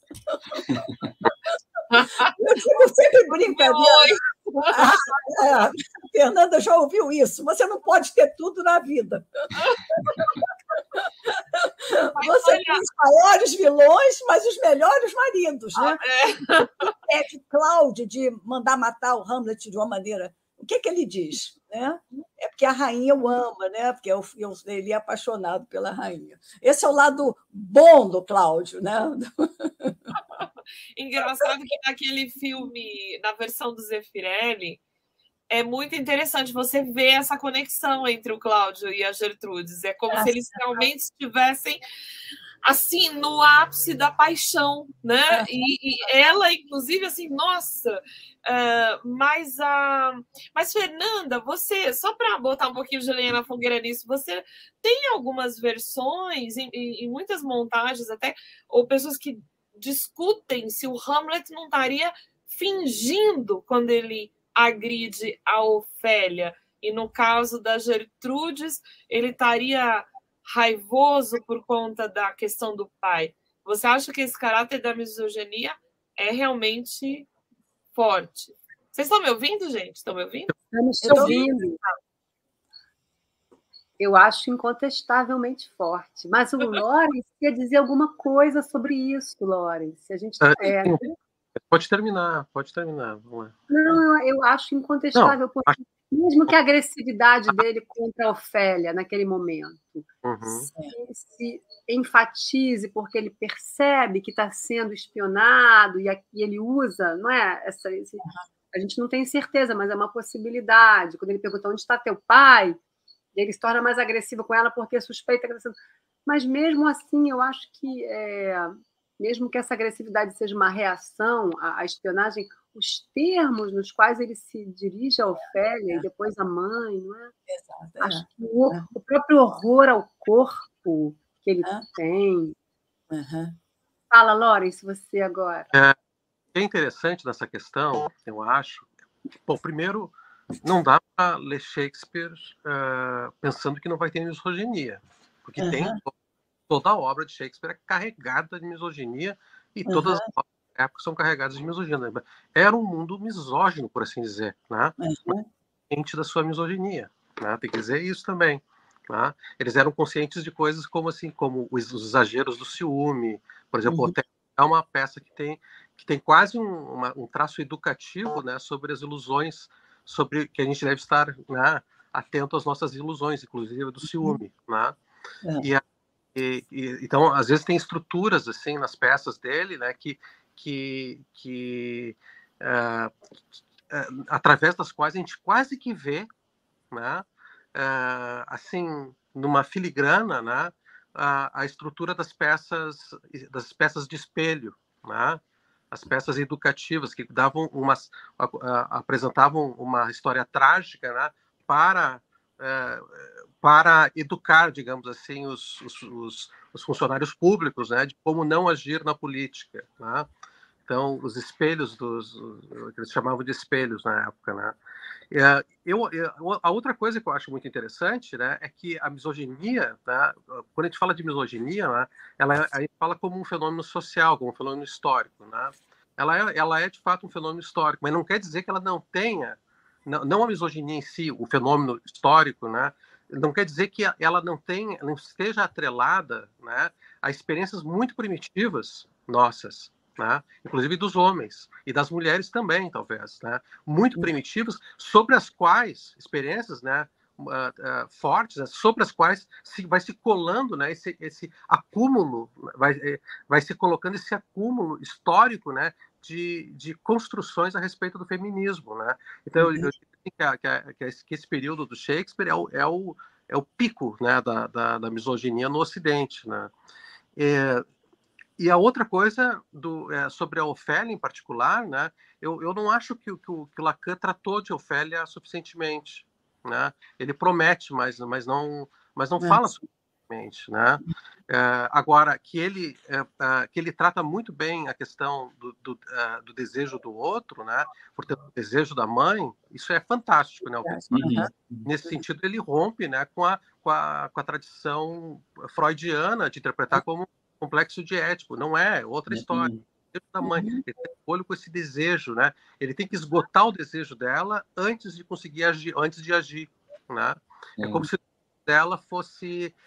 Eu digo sempre brincadeira. A Fernanda já ouviu isso. Você não pode ter tudo na vida. Você tem os maiores vilões, mas os melhores maridos, né? É de Cláudio de mandar matar o Hamlet de uma maneira. O que ele diz? Né? É porque a rainha o ama, né? Porque ele é apaixonado pela rainha. Esse é o lado bom do Cláudio, né? Engraçado que naquele filme, na versão do Zeffirelli, é muito interessante você ver essa conexão entre o Cláudio e a Gertrudes. É como se eles realmente estivessem assim no ápice da paixão, né? E ela, inclusive, assim, nossa. Mas Fernanda, você, só para botar um pouquinho de lenha na fogueira nisso, você tem algumas versões, em muitas montagens até, ou pessoas que discutem se o Hamlet não estaria fingindo quando ele agride a Ofélia. E no caso da Gertrudes, ele estaria raivoso por conta da questão do pai. Você acha que esse caráter da misoginia é realmente forte? Vocês estão me ouvindo, gente? Estão me ouvindo? Estamos te ouvindo. Eu acho incontestavelmente forte. Mas o Lawrence quer dizer alguma coisa sobre isso, Lawrence. A gente Pode terminar. Vamos lá. Não, eu acho incontestável, porque mesmo que a agressividade dele contra a Ofélia naquele momento se enfatize porque ele percebe que está sendo espionado e ele usa, não é? A gente não tem certeza, mas é uma possibilidade. Quando ele pergunta onde está teu pai, ele se torna mais agressivo com ela porque suspeita que está sendo... Mas mesmo assim, eu acho que mesmo que essa agressividade seja uma reação à espionagem, os termos nos quais ele se dirige a Ofélia e depois à mãe, não é? Exato, acho que o próprio horror ao corpo que ele tem. Fala, Lawrence, você agora. É interessante nessa questão, eu acho. Bom, primeiro, não dá para ler Shakespeare pensando que não vai ter misoginia, porque tem toda a obra de Shakespeare é carregada de misoginia e todas as obras da época são carregadas de misoginia. Era um mundo misógino, por assim dizer, né? Consciente da sua misoginia, né? Tem que dizer isso também. Né? Eles eram conscientes de coisas como os exageros do ciúme, por exemplo, Otelo é uma peça que tem quase um traço educativo, né, sobre as ilusões, sobre que a gente deve estar, né, atento às nossas ilusões, inclusive do ciúme, né? Então, às vezes tem estruturas assim nas peças dele, né, através das quais a gente quase que vê, né, assim, numa filigrana, né, a estrutura das peças de espelho, né, as peças educativas que davam apresentavam uma história trágica, né, para educar, digamos assim, os funcionários públicos, né, de como não agir na política, né? Então, os espelhos que eles chamavam de espelhos na época, né? A outra coisa que eu acho muito interessante, né, é que a misoginia, né, quando a gente fala de misoginia, né, a gente fala como um fenômeno social, como um fenômeno histórico, né? Ela é de fato um fenômeno histórico, mas não quer dizer que ela não tenha, não a misoginia em si, o fenômeno histórico, né? Não quer dizer que ela não esteja atrelada, né, a experiências muito primitivas nossas, né? Inclusive dos homens e das mulheres também, talvez, né? Muito primitivas, sobre as quais experiências, né, fortes, né, sobre as quais vai se colando, né, esse acúmulo, vai se colocando esse acúmulo histórico, né, de construções a respeito do feminismo, né? Então eu digo que esse período do Shakespeare é o pico, né, da misoginia no Ocidente, né? E a outra coisa sobre a Ofélia em particular, né? Eu não acho que o Lacan tratou de Ofélia suficientemente, né? Ele promete, mas não fala suficientemente, né? Agora que ele trata muito bem a questão do desejo do outro, né? Portanto, o desejo da mãe, isso é fantástico, né? Nesse sentido, ele rompe, né, com a tradição freudiana de interpretar como complexo de Édipo. Não é outra história. Da mãe, ele tem olho com esse desejo, né? Ele tem que esgotar o desejo dela antes de conseguir agir, antes de agir, né? É como se dela fosse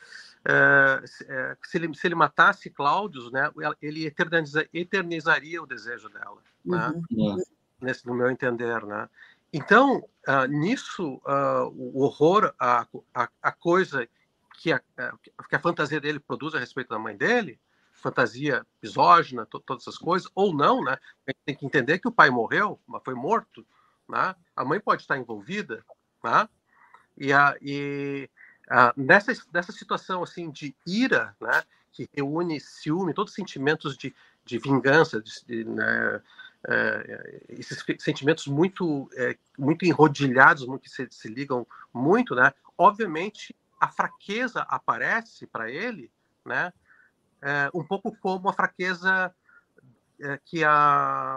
se ele matasse Cláudio, né, ele eternizaria o desejo dela, né? No meu entender, né? Então, nisso, o horror, a coisa que a fantasia dele produz a respeito da mãe dele, fantasia misógina, todas essas coisas, ou não, né? A gente tem que entender que o pai morreu, mas foi morto, né? A mãe pode estar envolvida, né? Nessa situação assim de ira, né, que reúne ciúme, todos os sentimentos de vingança, né, esses sentimentos muito enrodilhados, que se ligam muito, né? Obviamente a fraqueza aparece para ele, né? Um pouco como a fraqueza que a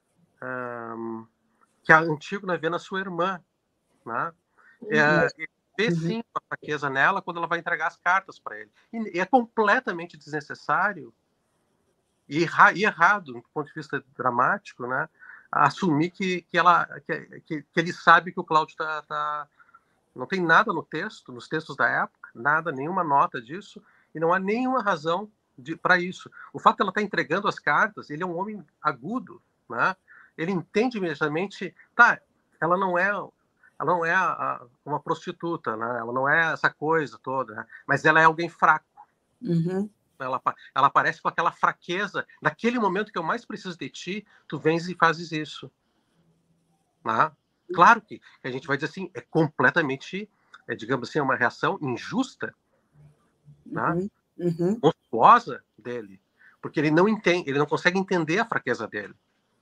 Antígona vê na sua irmã, né? Vê sim uma fraqueza nela quando ela vai entregar as cartas para ele. E é completamente desnecessário e errado, do ponto de vista dramático, né? Assumir que ele sabe que o Cláudio não tem nada no texto, nos textos da época, nada, nenhuma nota disso, e não há nenhuma razão para isso. O fato de ela estar entregando as cartas, ele é um homem agudo, né? Ele entende imediatamente, ela não é uma prostituta, né? Ela não é essa coisa toda, né? Mas ela é alguém fraco. Ela aparece com aquela fraqueza. Naquele momento que eu mais preciso de ti, tu vens e fazes isso. Né? Claro que a gente vai dizer assim, é completamente, digamos assim, uma reação injusta, né? Monstruosa dele, porque ele não entende, ele não consegue entender a fraqueza dela.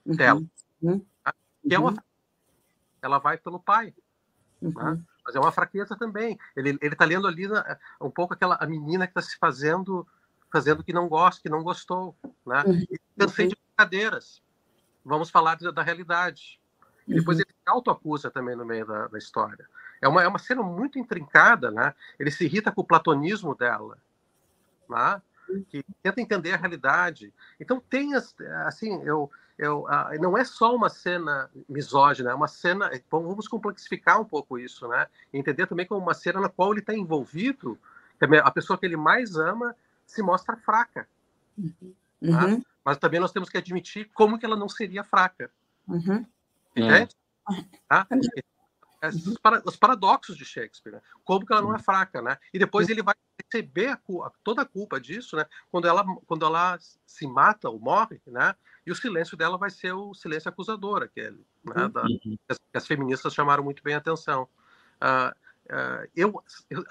Que é ela vai pelo pai. Né? Mas é uma fraqueza também. Ele está lendo ali um pouco a menina que está se fazendo que não gosta, que não gostou, né? E cansei de brincadeiras. Vamos falar da realidade. E depois ele se autoacusa também no meio da história. É uma cena muito intrincada, né? Ele se irrita com o platonismo dela, né? Que tenta entender a realidade. Então tem assim, não é só uma cena misógina, é uma cena. Vamos complexificar um pouco isso, né? E entender também como uma cena na qual ele está envolvido, que a pessoa que ele mais ama se mostra fraca. Né? Mas também nós temos que admitir como que ela não seria fraca. Entende? Tá? Os paradoxos de Shakespeare, né? Como que ela não é fraca, né? E depois ele vai receber toda a culpa disso, né? Quando ela se mata ou morre, né? E o silêncio dela vai ser o silêncio acusador, aquele, né? Que as feministas chamaram muito bem a atenção. Eu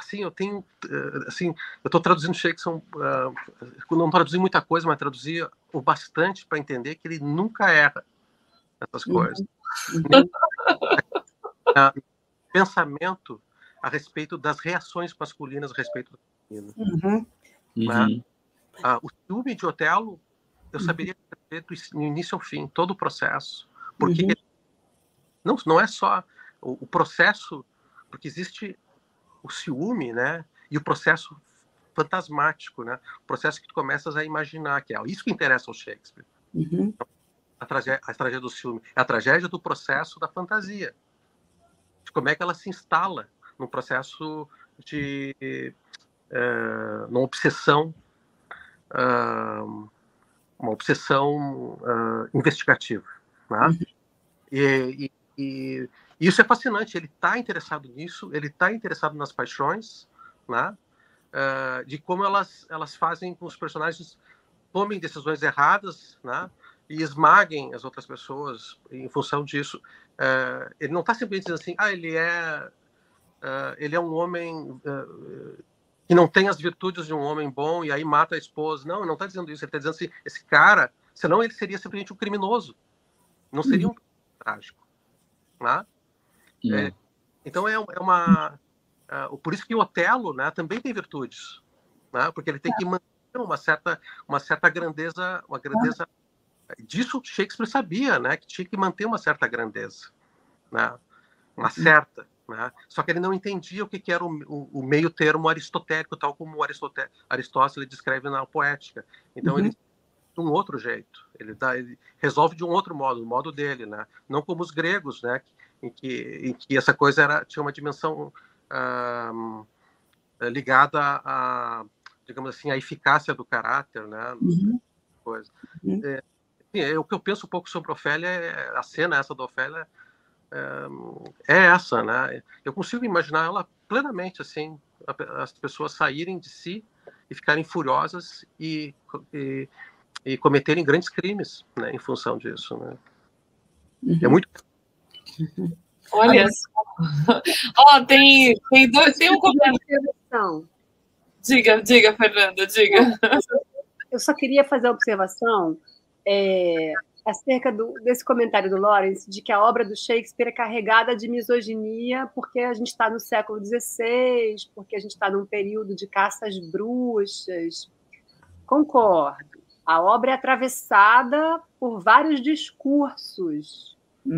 estou traduzindo Shakespeare, não traduzi muita coisa, mas traduzi o bastante para entender que ele nunca erra nessas coisas. Pensamento a respeito das reações masculinas a respeito do feminino. Né? O ciúme de Otelo, eu saberia do início ao fim, todo o processo. Porque não é só o processo, porque existe o ciúme, né? E o processo fantasmático, né? O processo que tu começas a imaginar, que é isso que interessa ao Shakespeare. A tragédia do ciúme é a tragédia do processo da fantasia. De como é que ela se instala num processo de uma obsessão investigativa, né? E isso é fascinante. Ele está interessado nisso, ele está interessado nas paixões, né? De como elas fazem com que os personagens tomem decisões erradas, né? E esmaguem as outras pessoas em função disso. Ele não está simplesmente dizendo assim, ele é um homem que não tem as virtudes de um homem bom e aí mata a esposa. Não está dizendo isso. Ele está dizendo assim, esse cara, senão ele seria simplesmente um criminoso. Não seria um trágico. Né? Então por isso que o Otelo, né, também tem virtudes, né? Porque ele tem que manter uma certa grandeza, disso Shakespeare sabia, né, que tinha que manter uma certa grandeza, né? Uma certa, né? Só que ele não entendia o que era o meio termo aristotélico, tal como Aristóteles descreve na Poética. Então ele de um outro jeito, ele resolve de um outro modo, o modo dele, né? Não como os gregos, né? Em que essa coisa tinha uma dimensão ligada digamos assim, a eficácia do caráter, né? Coisa. O que eu penso um pouco sobre Ofélia, a cena essa da Ofélia é essa, né? Eu consigo imaginar ela plenamente, assim, as pessoas saírem de si e ficarem furiosas e cometerem grandes crimes, né, em função disso, né? É muito... Olha só. Tem um comentário. Diga, Fernanda, diga. Eu só queria fazer a observação acerca desse comentário do Lawrence, de que a obra do Shakespeare é carregada de misoginia porque a gente está no século XVI, porque a gente está num período de caça às bruxas. Concordo. A obra é atravessada por vários discursos,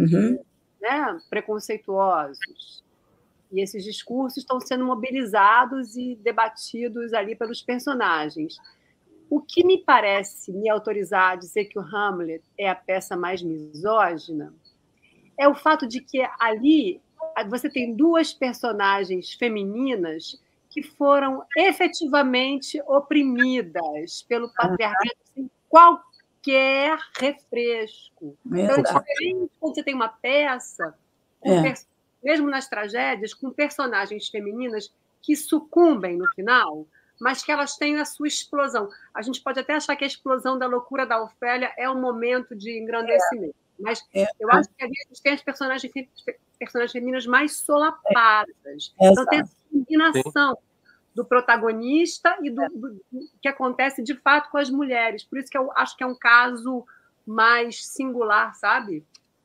né, preconceituosos. E esses discursos estão sendo mobilizados e debatidos ali pelos personagens. O que me parece me autorizar a dizer que o Hamlet é a peça mais misógina é o fato de que ali você tem duas personagens femininas que foram efetivamente oprimidas pelo patriarcado sem qualquer refresco. Então, é diferente quando você tem uma peça, mesmo nas tragédias, com personagens femininas que sucumbem no final, mas que elas têm a sua explosão. A gente pode até achar que a explosão da loucura da Ofélia é um momento de engrandecimento, mas eu acho que ali a gente tem as personagens femininas mais solapadas. Então tem essa combinação do protagonista e do que acontece de fato com as mulheres. Por isso que eu acho que é um caso mais singular, sabe?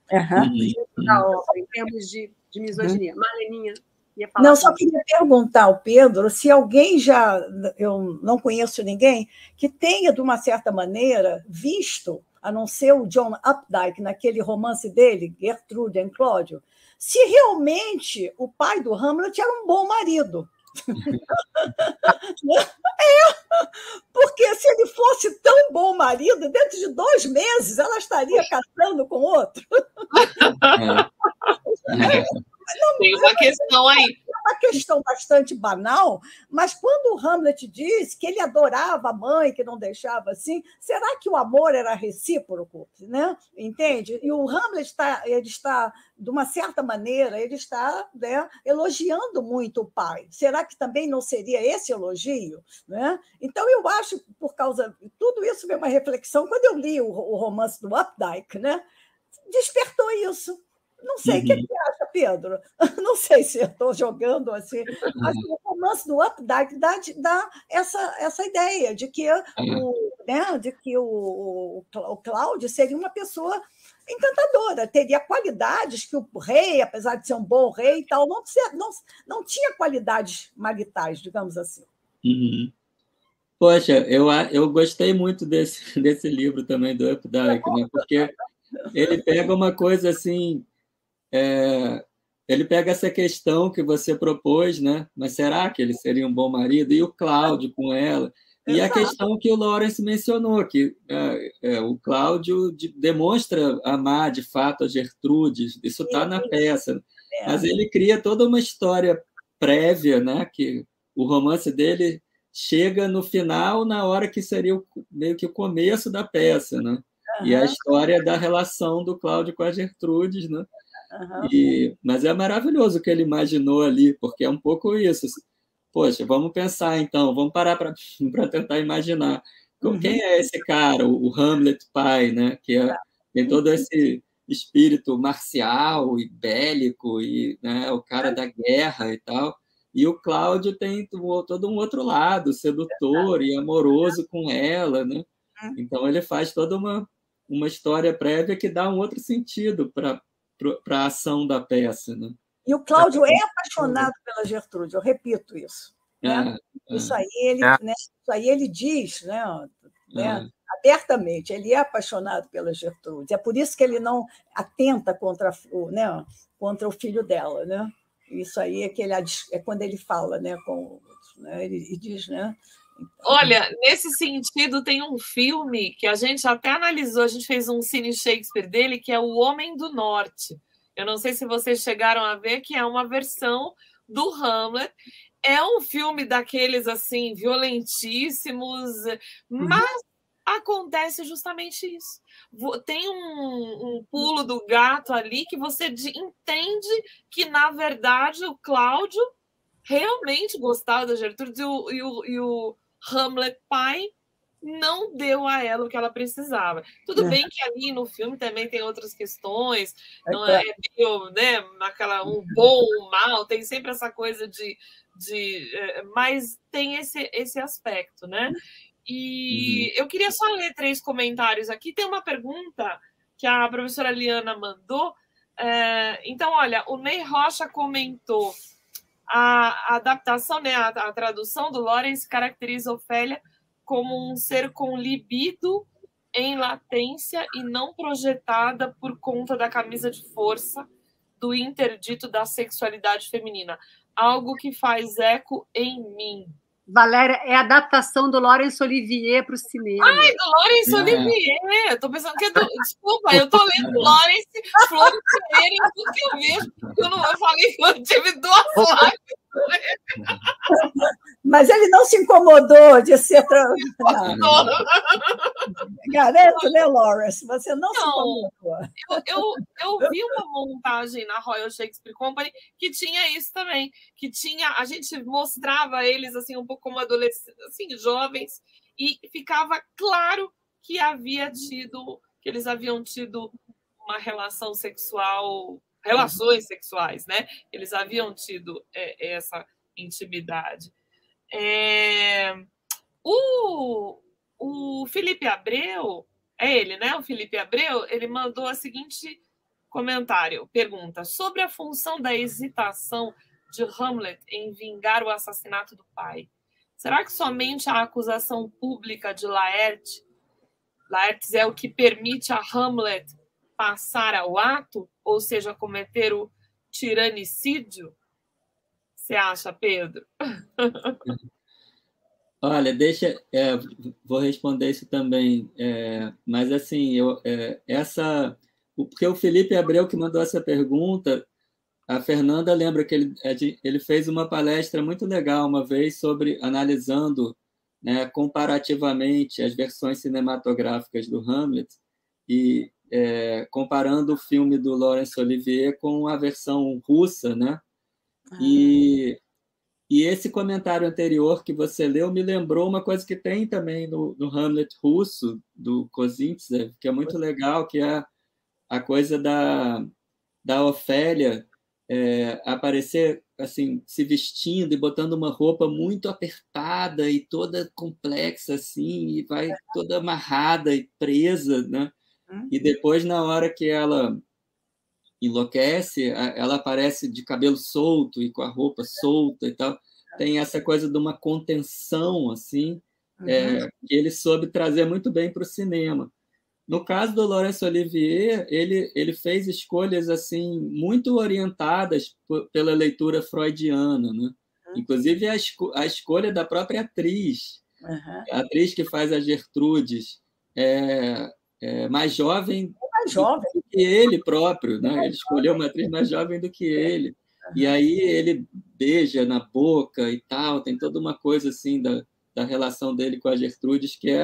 Da obra, em termos de misoginia. Marleninha ia falar. Não, só queria perguntar ao Pedro se alguém eu não conheço ninguém, que tenha, de uma certa maneira, visto, a não ser o John Updike, naquele romance dele, Gertrude e Cláudio, se realmente o pai do Hamlet era um bom marido. Porque se ele fosse tão bom marido, dentro de 2 meses ela estaria casando com outro. Tem uma questão aí. É uma questão bastante banal, mas quando o Hamlet diz que ele adorava a mãe, que não deixava assim, será que o amor era recíproco? Né? Entende? E o Hamlet está, de uma certa maneira, ele está, né, elogiando muito o pai. Será que também não seria esse elogio? Né? Então, eu acho, por causa de tudo isso, veio uma reflexão. Quando eu li o romance do Updike, né, despertou isso. Não sei, o que você acha, Pedro? Não sei se eu estou jogando assim, mas o romance do Updike dá essa ideia de que, o Cláudio seria uma pessoa encantadora, teria qualidades que o rei, apesar de ser um bom rei e tal, não tinha qualidades maritais, digamos assim. Poxa, eu gostei muito desse livro também, do Updike, né? Porque ele pega uma coisa assim... ele pega essa questão que você propôs, né? Mas será que ele seria um bom marido? E o Cláudio com ela. E a questão que o Lawrence mencionou, que o Cláudio demonstra amar, de fato, a Gertrude. Isso está na peça. Mas ele cria toda uma história prévia, né? Que o romance dele chega no final, na hora que seria meio que o começo da peça, né? E a história da relação do Cláudio com a Gertrude, né? Mas é maravilhoso o que ele imaginou ali, porque é um pouco isso. Poxa, vamos pensar então, vamos parar para tentar imaginar. Quem é esse cara, o Hamlet pai, né? Que tem todo esse espírito marcial e bélico, e, né, o cara da guerra e tal. E o Cláudio tem todo um outro lado, sedutor e amoroso com ela, né? Então ele faz toda uma história prévia que dá um outro sentido para a ação da peça, né? E o Cláudio é apaixonado pela Gertrude, eu repito isso. Né? Isso aí ele diz, né, abertamente, ele é apaixonado pela Gertrude. É por isso que ele não atenta contra o filho dela. Né? Isso aí é quando ele fala, né, ele diz... Né? Olha, nesse sentido, tem um filme que a gente até analisou, a gente fez um Cine Shakespeare dele, que é O Homem do Norte. Eu não sei se vocês chegaram a ver, que é uma versão do Hamlet. é um filme daqueles assim violentíssimos, mas acontece justamente isso. Tem um pulo do gato ali que você entende que, na verdade, o Cláudio realmente gostava da Gertrude e o Hamlet pai não deu a ela o que ela precisava. Tudo bem que ali no filme também tem outras questões, não é meio, né, um bom, um mal, tem sempre essa coisa mas tem esse aspecto, né? E eu queria só ler 3 comentários aqui. Tem uma pergunta que a professora Liana mandou. Então, olha, o Ney Rocha comentou a adaptação, né, a tradução do Lawrence caracteriza Ofélia como um ser com libido em latência e não projetada por conta da camisa de força do interdito da sexualidade feminina. Algo que faz eco em mim. Valéria, é a adaptação do Laurence Olivier para o cinema. Ai, do Laurence Olivier! Eu tô pensando que é do... Desculpa, eu tô lendo Laurence Flores Pereira em tudo que eu vejo. Eu falei que eu tive 2 lives. Mas ele não se incomodou de ser... Garanto, né, Lawrence? Você não se incomodou. Eu vi uma montagem na Royal Shakespeare Company que tinha isso também, que tinha, a gente mostrava eles assim um pouco como adolescentes, assim, jovens, e ficava claro que eles haviam tido uma relação sexual, relações sexuais, né? Eles haviam tido essa intimidade. O Felipe Abreu, ele, né? O Felipe Abreu, ele mandou o seguinte comentário, pergunta, sobre a função da hesitação de Hamlet em vingar o assassinato do pai. Será que somente a acusação pública de Laertes é o que permite a Hamlet passar ao ato, ou seja, cometer o tiranicídio? Você acha, Pedro? Olha, vou responder isso também, mas assim, porque o Felipe Abreu que mandou essa pergunta, a Fernanda lembra que ele fez uma palestra muito legal uma vez analisando, né, comparativamente as versões cinematográficas do Hamlet e comparando o filme do Laurence Olivier com a versão russa, né? E esse comentário anterior que você leu me lembrou uma coisa que tem também no Hamlet russo, do Kozintsev, que é muito legal, que é a coisa da Ofélia aparecer assim, se vestindo e botando uma roupa muito apertada e toda complexa, assim, e vai toda amarrada e presa, né? E depois, na hora que ela enlouquece, ela aparece de cabelo solto e com a roupa solta e tal. Tem essa coisa de uma contenção assim, que ele soube trazer muito bem para o cinema. No caso do Laurence Olivier, ele fez escolhas assim muito orientadas pela leitura freudiana, né? Inclusive a escolha da própria atriz, a atriz que faz a Gertrudes, mais jovem do que ele próprio, né? Ele escolheu uma atriz mais jovem do que ele. E aí ele beija na boca e tal, tem toda uma coisa assim da relação dele com a Gertrudes que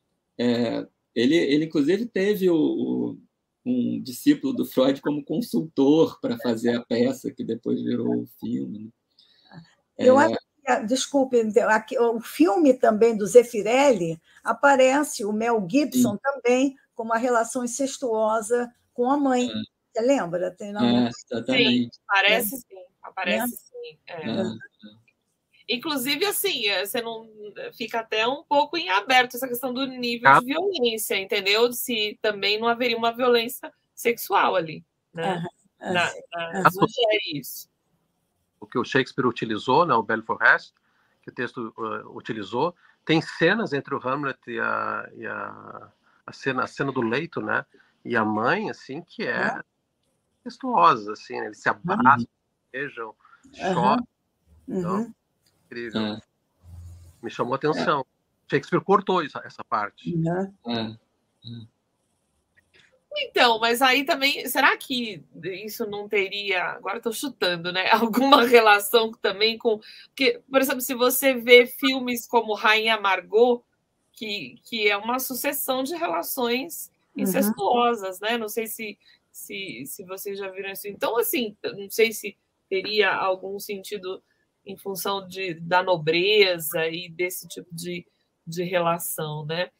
ele inclusive teve um discípulo do Freud como consultor para fazer a peça que depois virou o filme. Eu acho que, desculpe, o filme também do Zeffirelli aparece o Mel Gibson também com uma relação incestuosa com a mãe. Você lembra? Tem exatamente. Sim, aparece sim. Inclusive, assim, você não fica até um pouco em aberto essa questão do nível de violência, entendeu? Se também não haveria uma violência sexual ali, né? Sugere isso. O que o Shakespeare utilizou, né, o Balfour Rest, que o texto utilizou, tem cenas entre o Hamlet e a cena do leito, né? E a mãe, assim, que é textuosa, assim, né? Eles se abraçam, beijam, choram. Então, incrível. Me chamou a atenção. Shakespeare cortou essa parte. Então, mas aí também, será que isso não teria, agora estou chutando, né? Alguma relação também com. Porque, por exemplo, se você vê filmes como Rainha Margot, que é uma sucessão de relações incestuosas, né? Não sei se vocês já viram isso. Então, assim, não sei se teria algum sentido em função da nobreza e desse tipo de relação, né?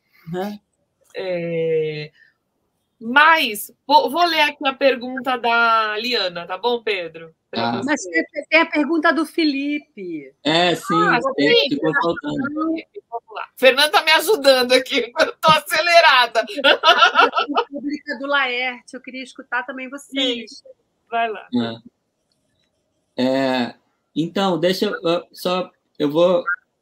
Mas vou ler aqui a pergunta da Liana, tá bom, Pedro? Mas tem a pergunta do Felipe. Sim, ficou faltando. Vamos lá. Fernanda está me ajudando aqui, eu estou acelerada. A pública do Laerte, eu queria escutar também vocês. Isso. Vai lá. Então, deixa eu só... Eu vou...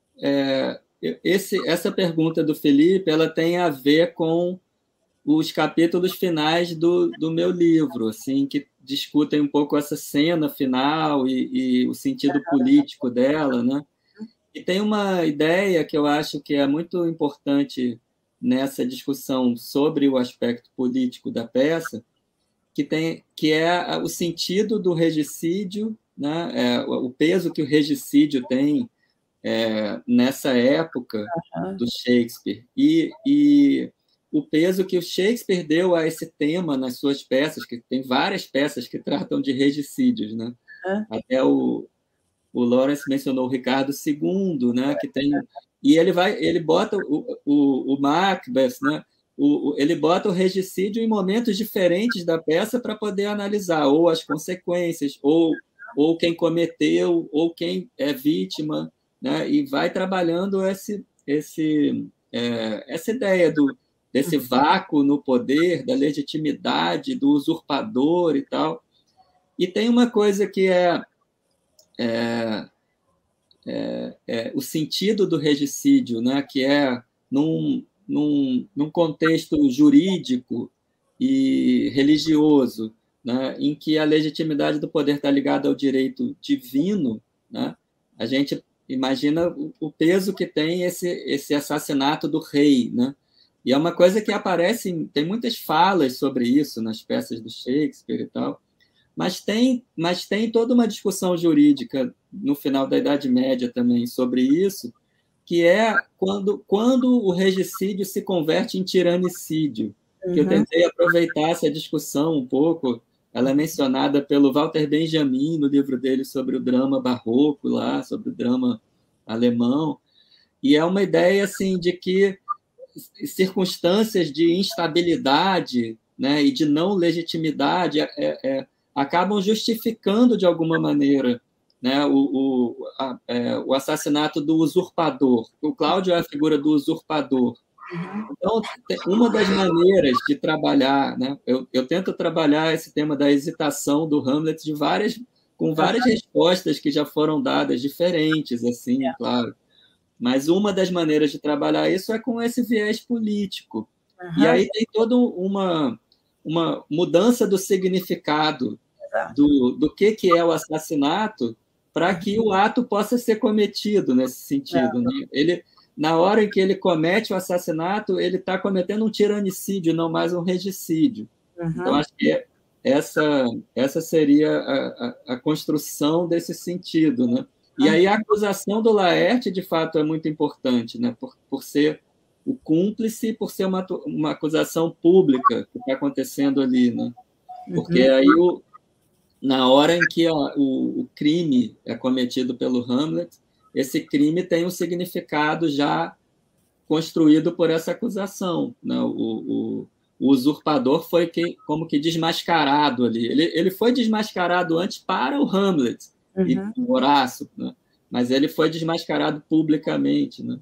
essa pergunta do Felipe, ela tem a ver com os capítulos finais do meu livro, assim, que discutem um pouco essa cena final e o sentido político dela, né? E tem uma ideia que eu acho que é muito importante nessa discussão sobre o aspecto político da peça, que é o sentido do regicídio, né? O peso que o regicídio tem nessa época do Shakespeare e o peso que o Shakespeare deu a esse tema nas suas peças, que tem várias peças que tratam de regicídios, né? Até o Lawrence mencionou o Ricardo II, né? Que tem, e ele bota o Macbeth, né? Ele bota o regicídio em momentos diferentes da peça para poder analisar ou as consequências, ou quem cometeu, ou quem é vítima, né? E vai trabalhando essa ideia desse vácuo no poder, da legitimidade, do usurpador e tal. E tem uma coisa que o sentido do regicídio, né? Que é num contexto jurídico e religioso, né? Em que a legitimidade do poder está ligada ao direito divino, né? A gente imagina o peso que tem esse assassinato do rei, né? E é uma coisa que aparece, tem muitas falas sobre isso nas peças do Shakespeare e tal, mas tem toda uma discussão jurídica no final da Idade Média também sobre isso, que é quando o regicídio se converte em tiranicídio. Que eu tentei aproveitar essa discussão um pouco, ela é mencionada pelo Walter Benjamin no livro dele sobre o drama barroco, lá, sobre o drama alemão, e é uma ideia assim, de que circunstâncias de instabilidade, né, e de não legitimidade acabam justificando, de alguma maneira, né, o assassinato do usurpador. O Cláudio é a figura do usurpador. Então, uma das maneiras de trabalhar, né, eu tento trabalhar esse tema da hesitação do Hamlet com várias respostas que já foram dadas, diferentes, assim, claro. Mas uma das maneiras de trabalhar isso é com esse viés político. E aí tem toda uma mudança do significado do que é o assassinato para que o ato possa ser cometido nesse sentido. Né? Na hora em que ele comete o assassinato, ele está cometendo um tiranicídio, não mais um regicídio. Então, acho que essa seria a construção desse sentido, né? E aí a acusação do Laerte, de fato, é muito importante, né? Por ser o cúmplice, por ser uma acusação pública que está acontecendo ali, né? Porque aí, na hora em que o crime é cometido pelo Hamlet, esse crime tem um significado já construído por essa acusação, né? O usurpador foi como que desmascarado ali. Ele foi desmascarado antes para o Hamlet, e o Horácio, né? Mas ele foi desmascarado publicamente, né?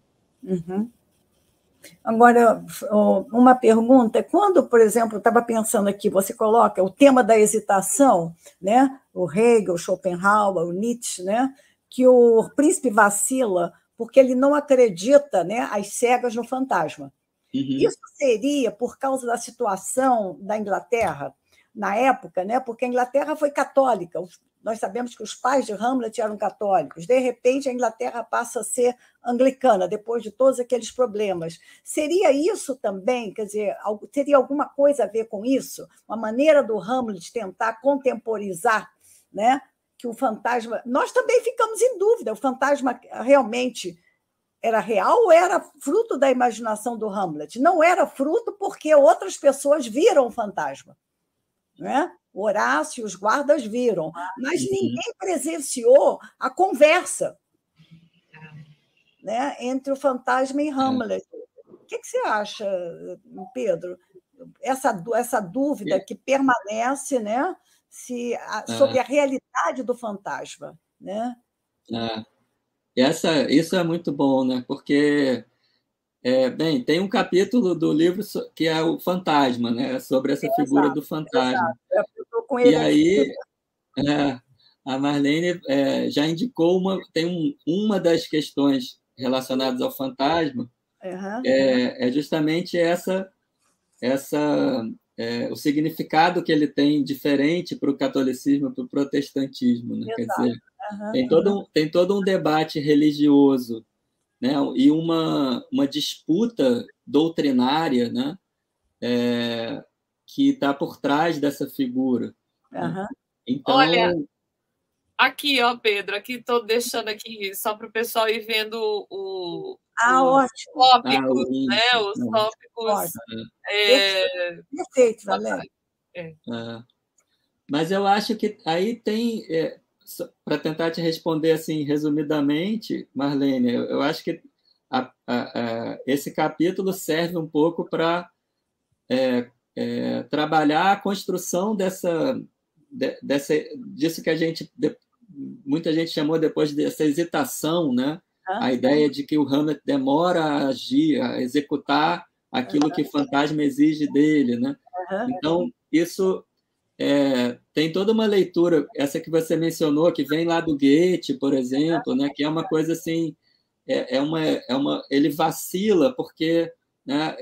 Agora, uma pergunta: quando, por exemplo, eu estava pensando aqui, você coloca o tema da hesitação, né? O Hegel, o Schopenhauer, o Nietzsche, né? Que o príncipe vacila porque ele não acredita, né, às cegas no fantasma. Isso seria por causa da situação da Inglaterra na época, né? Porque a Inglaterra foi católica, Nós sabemos que os pais de Hamlet eram católicos. De repente, a Inglaterra passa a ser anglicana, depois de todos aqueles problemas. Seria isso também? Quer dizer, teria alguma coisa a ver com isso? Uma maneira do Hamlet tentar contemporizar, né? Que o fantasma... Nós também ficamos em dúvida. O fantasma realmente era real ou era fruto da imaginação do Hamlet? Não era fruto porque outras pessoas viram o fantasma, né? O Horácio e os guardas viram, mas ninguém presenciou a conversa, né, entre o fantasma e Hamlet. O que você acha, Pedro? Essa dúvida que permanece, né, sobre a realidade do fantasma, né? Isso é muito bom, né? Porque bem, tem um capítulo do livro que é o fantasma, né? Sobre essa figura do fantasma. Eu estou com ele aí a Marlene já indicou uma das questões relacionadas ao fantasma, é justamente o significado que ele tem diferente para o catolicismo e para o protestantismo, né? Quer dizer, tem todo um debate religioso, né? E uma disputa doutrinária, né? Que está por trás dessa figura. Né? Então, olha, aqui, ó, Pedro, aqui estou deixando aqui só para o pessoal ir vendo os tópicos, né? Os tópicos. Perfeito, Valéria. Mas eu acho que aí tem, para tentar te responder assim resumidamente, Marlene, eu acho que esse capítulo serve um pouco para trabalhar a construção disso que muita gente chamou depois dessa hesitação, né? A ideia de que o Hamlet demora a agir, a executar aquilo que o fantasma exige dele, né? Então, isso tem toda uma leitura, essa que você mencionou, que vem lá do Goethe, por exemplo, né? Que é uma coisa assim, ele vacila porque, né,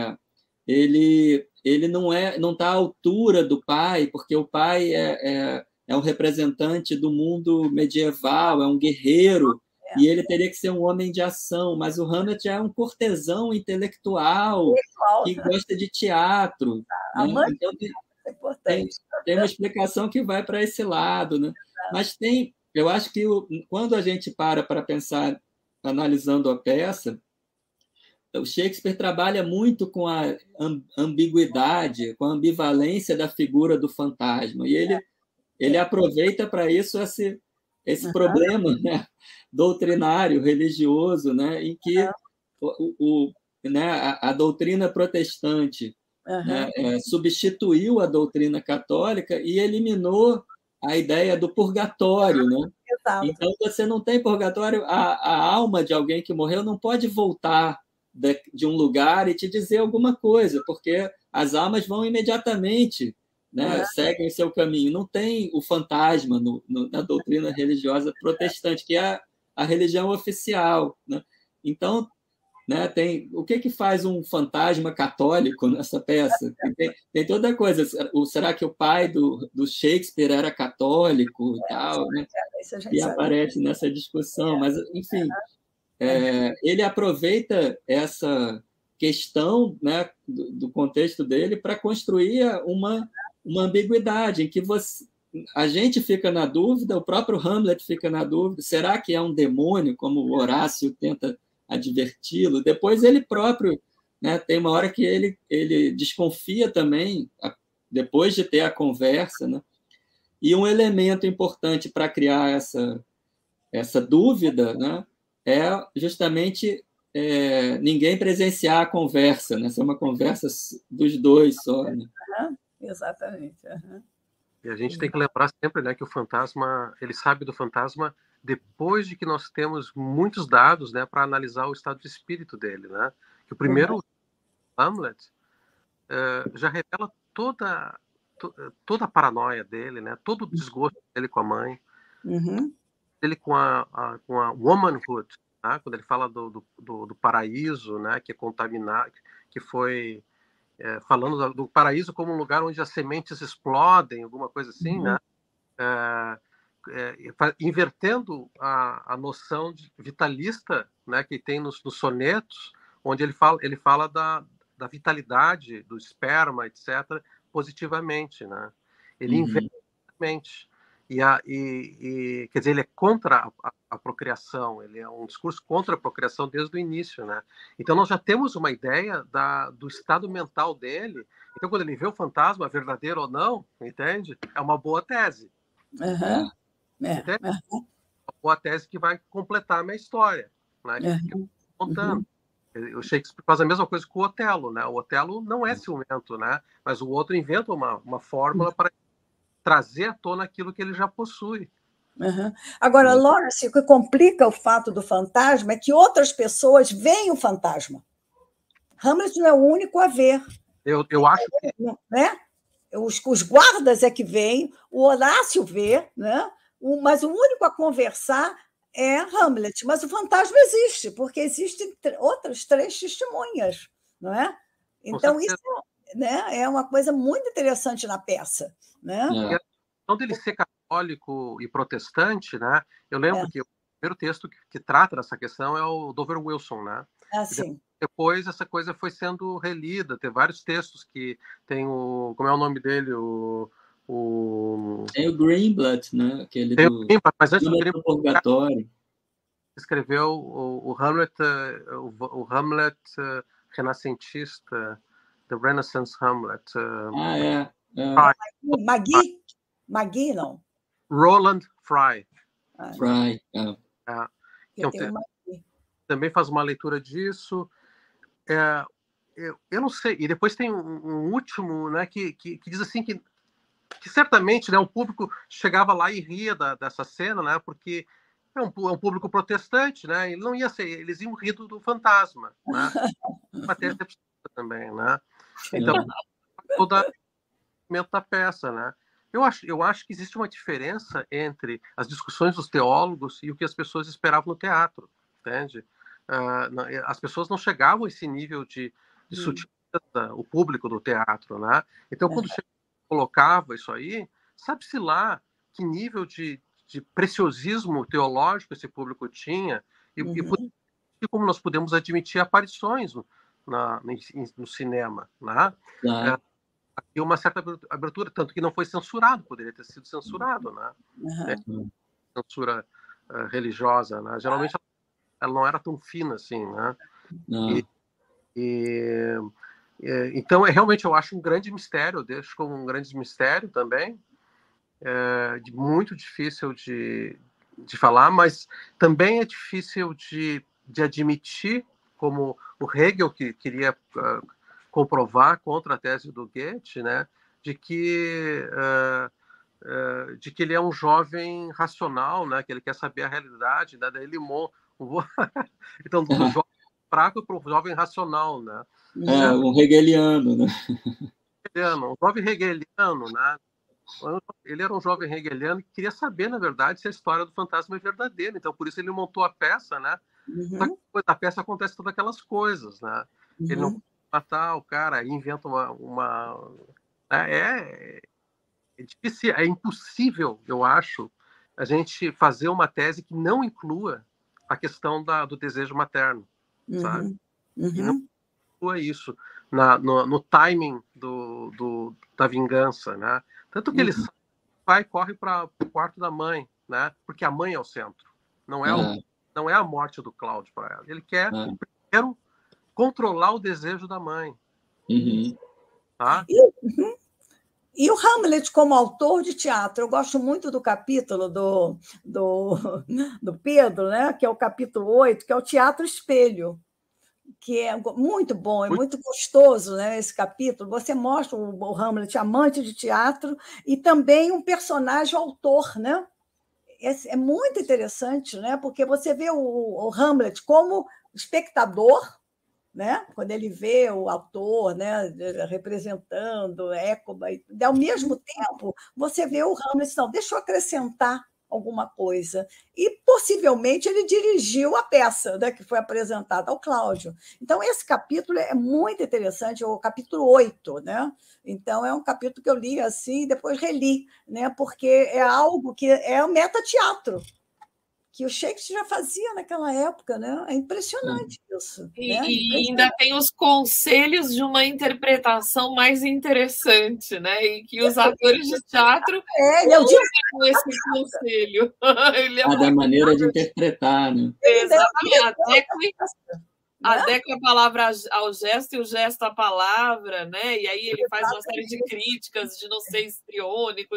ele não está à altura do pai, porque o pai é um representante do mundo medieval, é um guerreiro, e ele teria que ser um homem de ação, mas o Hamlet é um cortesão intelectual que gosta de teatro. Né? Então, tem uma explicação que vai para esse lado. Né? Mas eu acho que quando a gente para pensar, analisando a peça, o Shakespeare trabalha muito com a ambiguidade, com a ambivalência da figura do fantasma, e ele aproveita para isso esse problema, né, doutrinário, religioso, né, em que a doutrina protestante né, substituiu a doutrina católica e eliminou a ideia do purgatório. Né? Então, você não tem purgatório, a alma de alguém que morreu não pode voltar de um lugar e te dizer alguma coisa, porque as almas vão imediatamente, né, seguem o seu caminho. Não tem o fantasma na doutrina religiosa protestante, que é a religião oficial. Né? Então, né, o que faz um fantasma católico nessa peça? Tem toda a coisa. Será que o pai do Shakespeare era católico? E tal, né? E aparece nessa discussão. Mas, enfim, ele aproveita essa questão, né, do contexto dele para construir uma ambiguidade em que a gente fica na dúvida, o próprio Hamlet fica na dúvida, será que é um demônio, como o Horácio tenta adverti-lo? Depois ele próprio, né, tem uma hora que ele desconfia também, depois de ter a conversa, né? E um elemento importante para criar essa dúvida, né, é justamente ninguém presenciar a conversa, né? Ser uma conversa dos dois só. Né? Exatamente. E a gente tem que lembrar sempre, né, que o fantasma, ele sabe do fantasma depois de que nós temos muitos dados, né, para analisar o estado de espírito dele, né? Que o primeiro Hamlet já revela toda a paranoia dele, né? Todo o desgosto dele com a mãe, dele com a womanhood, né? Quando ele fala do paraíso, né, que é contaminado, que foi falando do paraíso como um lugar onde as sementes explodem, alguma coisa assim, né? invertendo a noção vitalista, né, que tem nos sonetos, onde ele fala da vitalidade do esperma, etc., positivamente, né? Ele inverte a mente. Quer dizer, ele é contra a procriação, ele é um discurso contra a procriação desde o início, né? Então nós já temos uma ideia do estado mental dele. Então quando ele vê o fantasma, verdadeiro ou não, entende? É uma boa tese. Uhum. Entende? Uma boa tese que vai completar a minha história, né? Que eu tô contando. O Shakespeare faz a mesma coisa com o Otelo, né? O Otelo não é ciumento, né? Mas o outro inventa uma fórmula para trazer à tona aquilo que ele já possui. Agora, Lawrence, o que complica o fato do fantasma é que outras pessoas veem o fantasma. Hamlet não é o único a ver. Eu acho que... Né? Os guardas é que veem, o Horácio vê, né? Mas o único a conversar é Hamlet. Mas o fantasma existe, porque existem outras 3 testemunhas. Não é? Então, isso né, é uma coisa muito interessante na peça. Né? E a questão dele ser católico e protestante, né? Eu lembro que o primeiro texto que trata dessa questão é o Dover Wilson, né? Sim. Depois essa coisa foi sendo relida, tem vários textos que tem como é o nome dele? Tem o Greenblatt, né? Aquele tem do... o Greenblatt, mas antes do Greenblatt Purgatório. Escreveu o Hamlet, o Hamlet renascentista, The Renaissance Hamlet. Magui, não? Roland Fry. Fry, também faz uma leitura disso. Eu não sei. E depois tem um último, né, que diz assim que certamente, né, o público chegava lá e ria dessa cena, né, porque é um público protestante, né, ele não ia ser, eles iam rir do fantasma, né, até também, né. Então todo o momento da peça, né. Eu acho que existe uma diferença entre as discussões dos teólogos e o que as pessoas esperavam no teatro, entende? As pessoas não chegavam a esse nível de sutileza, o público do teatro, né? Então, quando colocava isso aí, sabe-se lá que nível de preciosismo teológico esse público tinha e como nós podemos admitir aparições no cinema, né? E uma certa abertura, tanto que não foi censurado, poderia ter sido censurado, né? Censura religiosa, né? Geralmente ela não era tão fina assim, né? Então, realmente, eu acho um grande mistério, eu deixo como um grande mistério também, muito difícil de falar, mas também é difícil de admitir, como o Hegel, que queria comprovar contra a tese do Goethe, né, de que ele é um jovem racional, né, que ele quer saber a realidade, né, daí ele então do jovem fraco para o jovem racional, né? Um hegeliano, né? Um jovem hegeliano, né? Ele era um jovem hegeliano que queria saber, na verdade, se a história do fantasma é verdadeira. Então, por isso ele montou a peça, né? Só que depois da peça acontece todas aquelas coisas, né? Ele não pode matar o cara, inventa é difícil, é impossível, eu acho, a gente fazer uma tese que não inclua a questão do desejo materno, sabe? E não inclua isso no timing da vingança, né? Tanto que ele vai e corre para o quarto da mãe, né? Porque a mãe é o centro, não é a morte do Cláudio para ela. Ele quer primeiro controlar o desejo da mãe. Tá? E o Hamlet, como autor de teatro, eu gosto muito do capítulo do Pedro, né? Que é o capítulo 8, que é o Teatro Espelho, que é muito bom, é muito gostoso, né, esse capítulo. Você mostra o Hamlet amante de teatro e também um personagem autor, né? É muito interessante, né? Porque você vê o Hamlet como espectador, né? Quando ele vê o autor, né, representando Écuba, e ao mesmo tempo você vê o Hamlet, não, deixa eu acrescentar alguma coisa. E, possivelmente, ele dirigiu a peça, né, que foi apresentada ao Cláudio. Então, esse capítulo é muito interessante, é o capítulo 8, né? Então, é um capítulo que eu li assim e depois reli, né? Porque é algo que é um metateatro, que o Shakespeare já fazia naquela época, né? É impressionante isso. Né? E ainda tem os conselhos de uma interpretação mais interessante, né? E que os atores de teatro usam esse conselho. Da maneira de interpretar, né? Exatamente. Adequa a palavra ao gesto e o gesto à palavra, né? E aí ele faz uma série de críticas de não ser histriônico,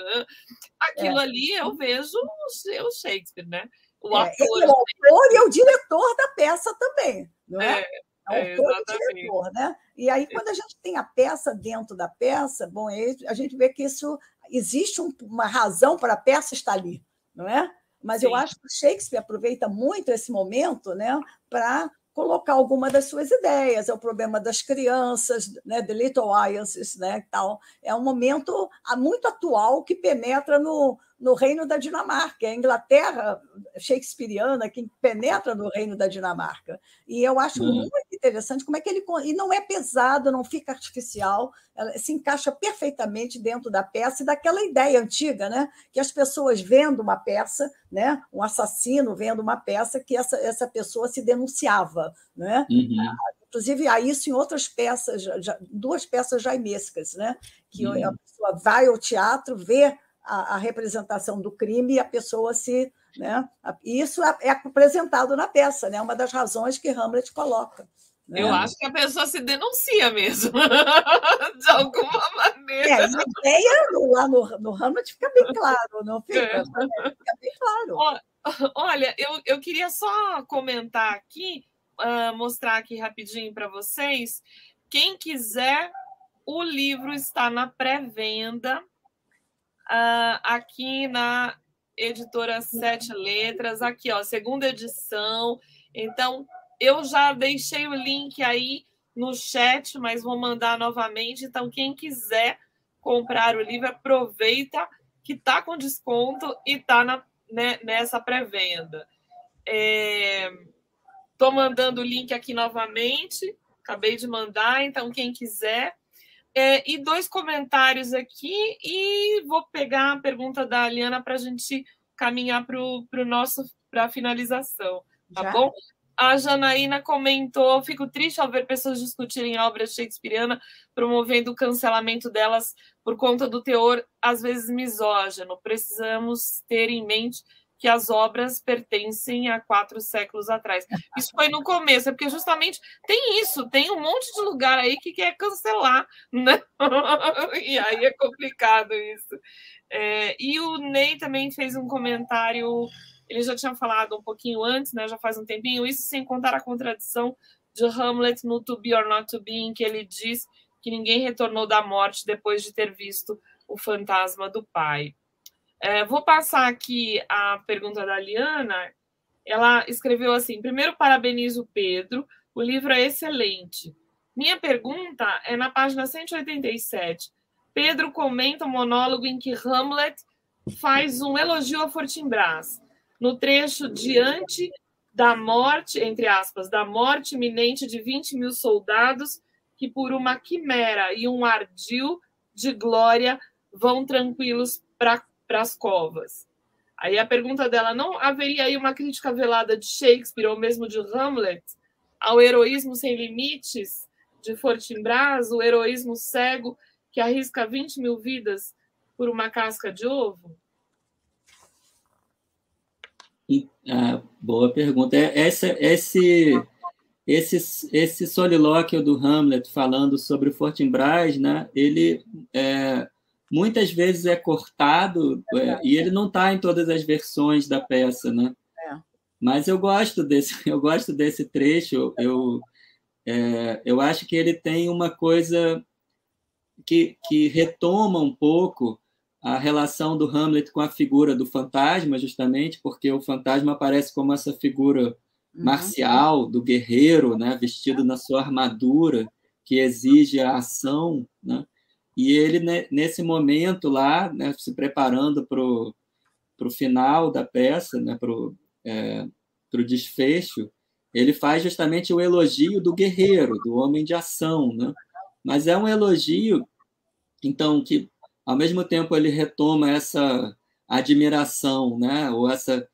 aquilo ali eu vejo o Shakespeare, né? O ator, ele é o autor e é o diretor da peça também, não é? É o autor e diretor, né? E aí, quando a gente tem a peça dentro da peça, bom, a gente vê que isso existe uma razão para a peça estar ali, não é? Mas eu acho que o Shakespeare aproveita muito esse momento, né, para colocar alguma das suas ideias. É o problema das crianças, né, The Little Iances, né, tal. É um momento muito atual que penetra no reino da Dinamarca. É a Inglaterra shakespeariana que penetra no reino da Dinamarca. E eu acho muito interessante como é que ele... E não é pesado, não fica artificial, ela se encaixa perfeitamente dentro da peça e daquela ideia antiga, né, que as pessoas vendo uma peça, né, um assassino vendo uma peça, que essa pessoa se denunciava. Né? Inclusive, há isso em outras peças, 2 peças jaimescas, né, que a pessoa vai ao teatro, vê a representação do crime e a pessoa se... Né? E isso é apresentado na peça, né? Uma das razões que Hamlet coloca. Né? Eu acho que a pessoa se denuncia mesmo, de alguma maneira. A ideia lá no Hamlet fica bem claro, não fica? Fica bem claro. Olha, eu queria só comentar aqui, mostrar aqui rapidinho para vocês. Quem quiser, o livro está na pré-venda, aqui na editora 7 Letras, aqui, ó, 2ª edição. Então, eu já deixei o link aí no chat, mas vou mandar novamente. Então, quem quiser comprar o livro, aproveita que está com desconto e está nessa pré-venda. Estou mandando o link aqui novamente, acabei de mandar, então quem quiser. E 2 comentários aqui, e vou pegar a pergunta da Aliana para a gente caminhar para a finalização, tá bom? A Janaína comentou: fico triste ao ver pessoas discutirem a obra shakespeariana, promovendo o cancelamento delas por conta do teor, às vezes, misógino. Precisamos ter em mente que as obras pertencem a 4 séculos atrás. Isso foi no começo, porque justamente tem isso, tem um monte de lugar aí que quer cancelar, né? E aí é complicado isso. E o Ney também fez um comentário, ele já tinha falado um pouquinho antes, né? Já faz um tempinho, isso sem contar a contradição de Hamlet no To Be or Not To Be, em que ele diz que ninguém retornou da morte depois de ter visto o fantasma do pai. Vou passar aqui a pergunta da Liana. Ela escreveu assim: primeiro, parabenizo o Pedro, o livro é excelente. Minha pergunta é na página 187. Pedro comenta um monólogo em que Hamlet faz um elogio a Fortinbras. No trecho diante da morte, entre aspas, da morte iminente de 20.000 soldados que por uma quimera e um ardil de glória vão tranquilos para as covas. Aí a pergunta dela: não haveria aí uma crítica velada de Shakespeare ou mesmo de Hamlet ao heroísmo sem limites de Fortinbras, o heroísmo cego que arrisca 20.000 vidas por uma casca de ovo? Boa pergunta. Esse solilóquio do Hamlet falando sobre o Fortinbras, né, ele muitas vezes é cortado, e ele não está em todas as versões da peça, né? Mas eu gosto desse trecho. Eu acho que ele tem uma coisa que retoma um pouco a relação do Hamlet com a figura do fantasma, justamente porque o fantasma aparece como essa figura marcial do guerreiro, né, vestido na sua armadura, que exige a ação, né? E ele, nesse momento lá, né, se preparando para o final da peça, né, para o desfecho, ele faz justamente o elogio do guerreiro, do homem de ação, né? Mas é um elogio, então, que, ao mesmo tempo, ele retoma essa admiração, né, ou essa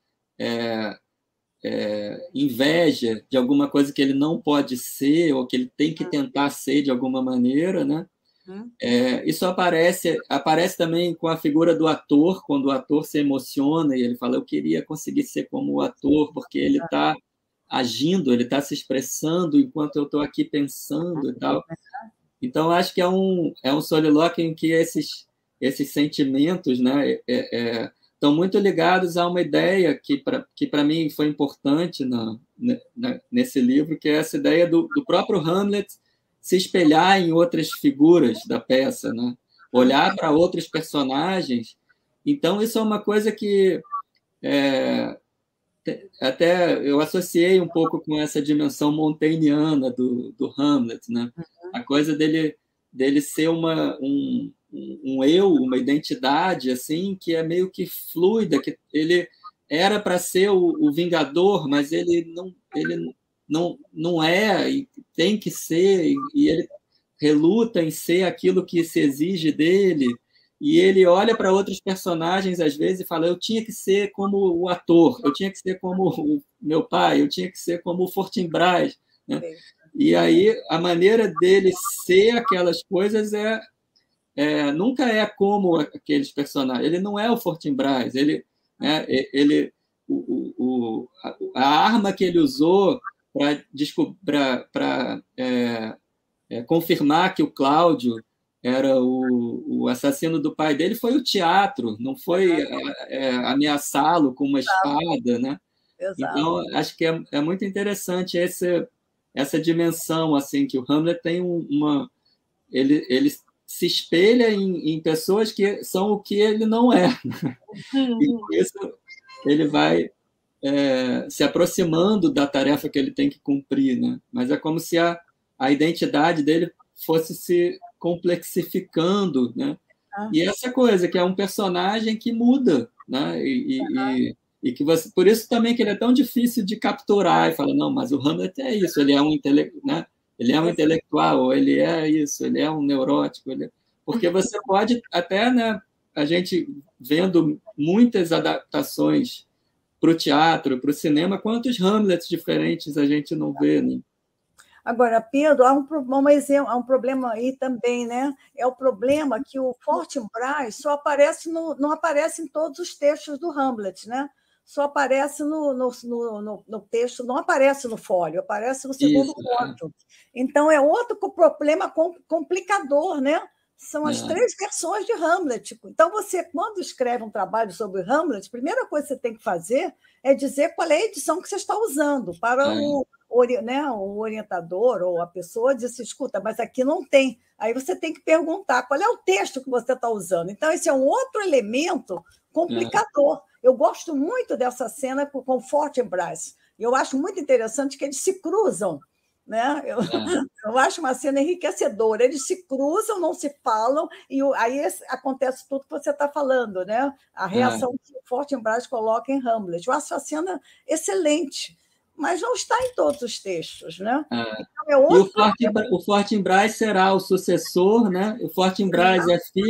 inveja de alguma coisa que ele não pode ser, ou que ele tem que tentar ser de alguma maneira, né? Isso aparece também com a figura do ator, quando o ator se emociona e ele fala, eu queria conseguir ser como o ator, porque ele está agindo, ele está se expressando enquanto eu estou aqui pensando e tal. Então, acho que é um soliloquio em que esses sentimentos, né, estão muito ligados a uma ideia que para mim foi importante nesse livro, que é essa ideia do próprio Hamlet se espelhar em outras figuras da peça, né? Olhar para outros personagens. Então, isso é uma coisa que até eu associei um pouco com essa dimensão montaigniana do Hamlet, né? A coisa dele ser um eu, uma identidade assim, que é meio que fluida, que ele era para ser o Vingador, mas ele não é, e tem que ser, e ele reluta em ser aquilo que se exige dele, e ele olha para outros personagens às vezes e fala, eu tinha que ser como o ator, eu tinha que ser como o meu pai, eu tinha que ser como o Fortinbras, né? E aí a maneira dele ser aquelas coisas nunca é como aqueles personagens. Ele não é o Fortinbras, a arma que ele usou para confirmar que o Cláudio era o assassino do pai dele foi o teatro, não foi ameaçá-lo com uma espada, né? Então, acho que é muito interessante essa dimensão assim, que o Hamlet tem ele se espelha em pessoas que são o que ele não é. E com isso ele vai se aproximando da tarefa que ele tem que cumprir, né? Mas é como se a identidade dele fosse se complexificando, né? E essa coisa, que é um personagem que muda, né? E que você, por isso também que ele é tão difícil de capturar, e fala, não, mas o Hamlet é isso, ele é um né? Ele é um intelectual, ou ele é isso, ele é um neurótico, porque você pode até, né, a gente vendo muitas adaptações para o teatro, para o cinema, quantos Hamlets diferentes a gente não vê, né? Agora, Pedro, há um problema aí também, né? É o problema que o Fortinbras só aparece não aparece em todos os textos do Hamlet, né? Só aparece no texto, não aparece no fólio, aparece no segundo conto. Então, é outro problema complicador, né? São as 3 versões de Hamlet. Então, você, quando escreve um trabalho sobre Hamlet, a primeira coisa que você tem que fazer é dizer qual é a edição que você está usando para o orientador ou a pessoa dizer, escuta, mas aqui não tem. Aí você tem que perguntar qual é o texto que você está usando. Então, esse é um outro elemento complicador. Eu gosto muito dessa cena com o Fortinbras. Eu acho muito interessante que eles se cruzam, né? Eu acho uma cena enriquecedora. Eles se cruzam, não se falam, e aí acontece tudo que você está falando, né? A reação que o Fortinbras coloca em Hamlet. Eu acho a cena excelente, mas não está em todos os textos, né? Então, e o Fortinbras será o sucessor, né? O Fortinbras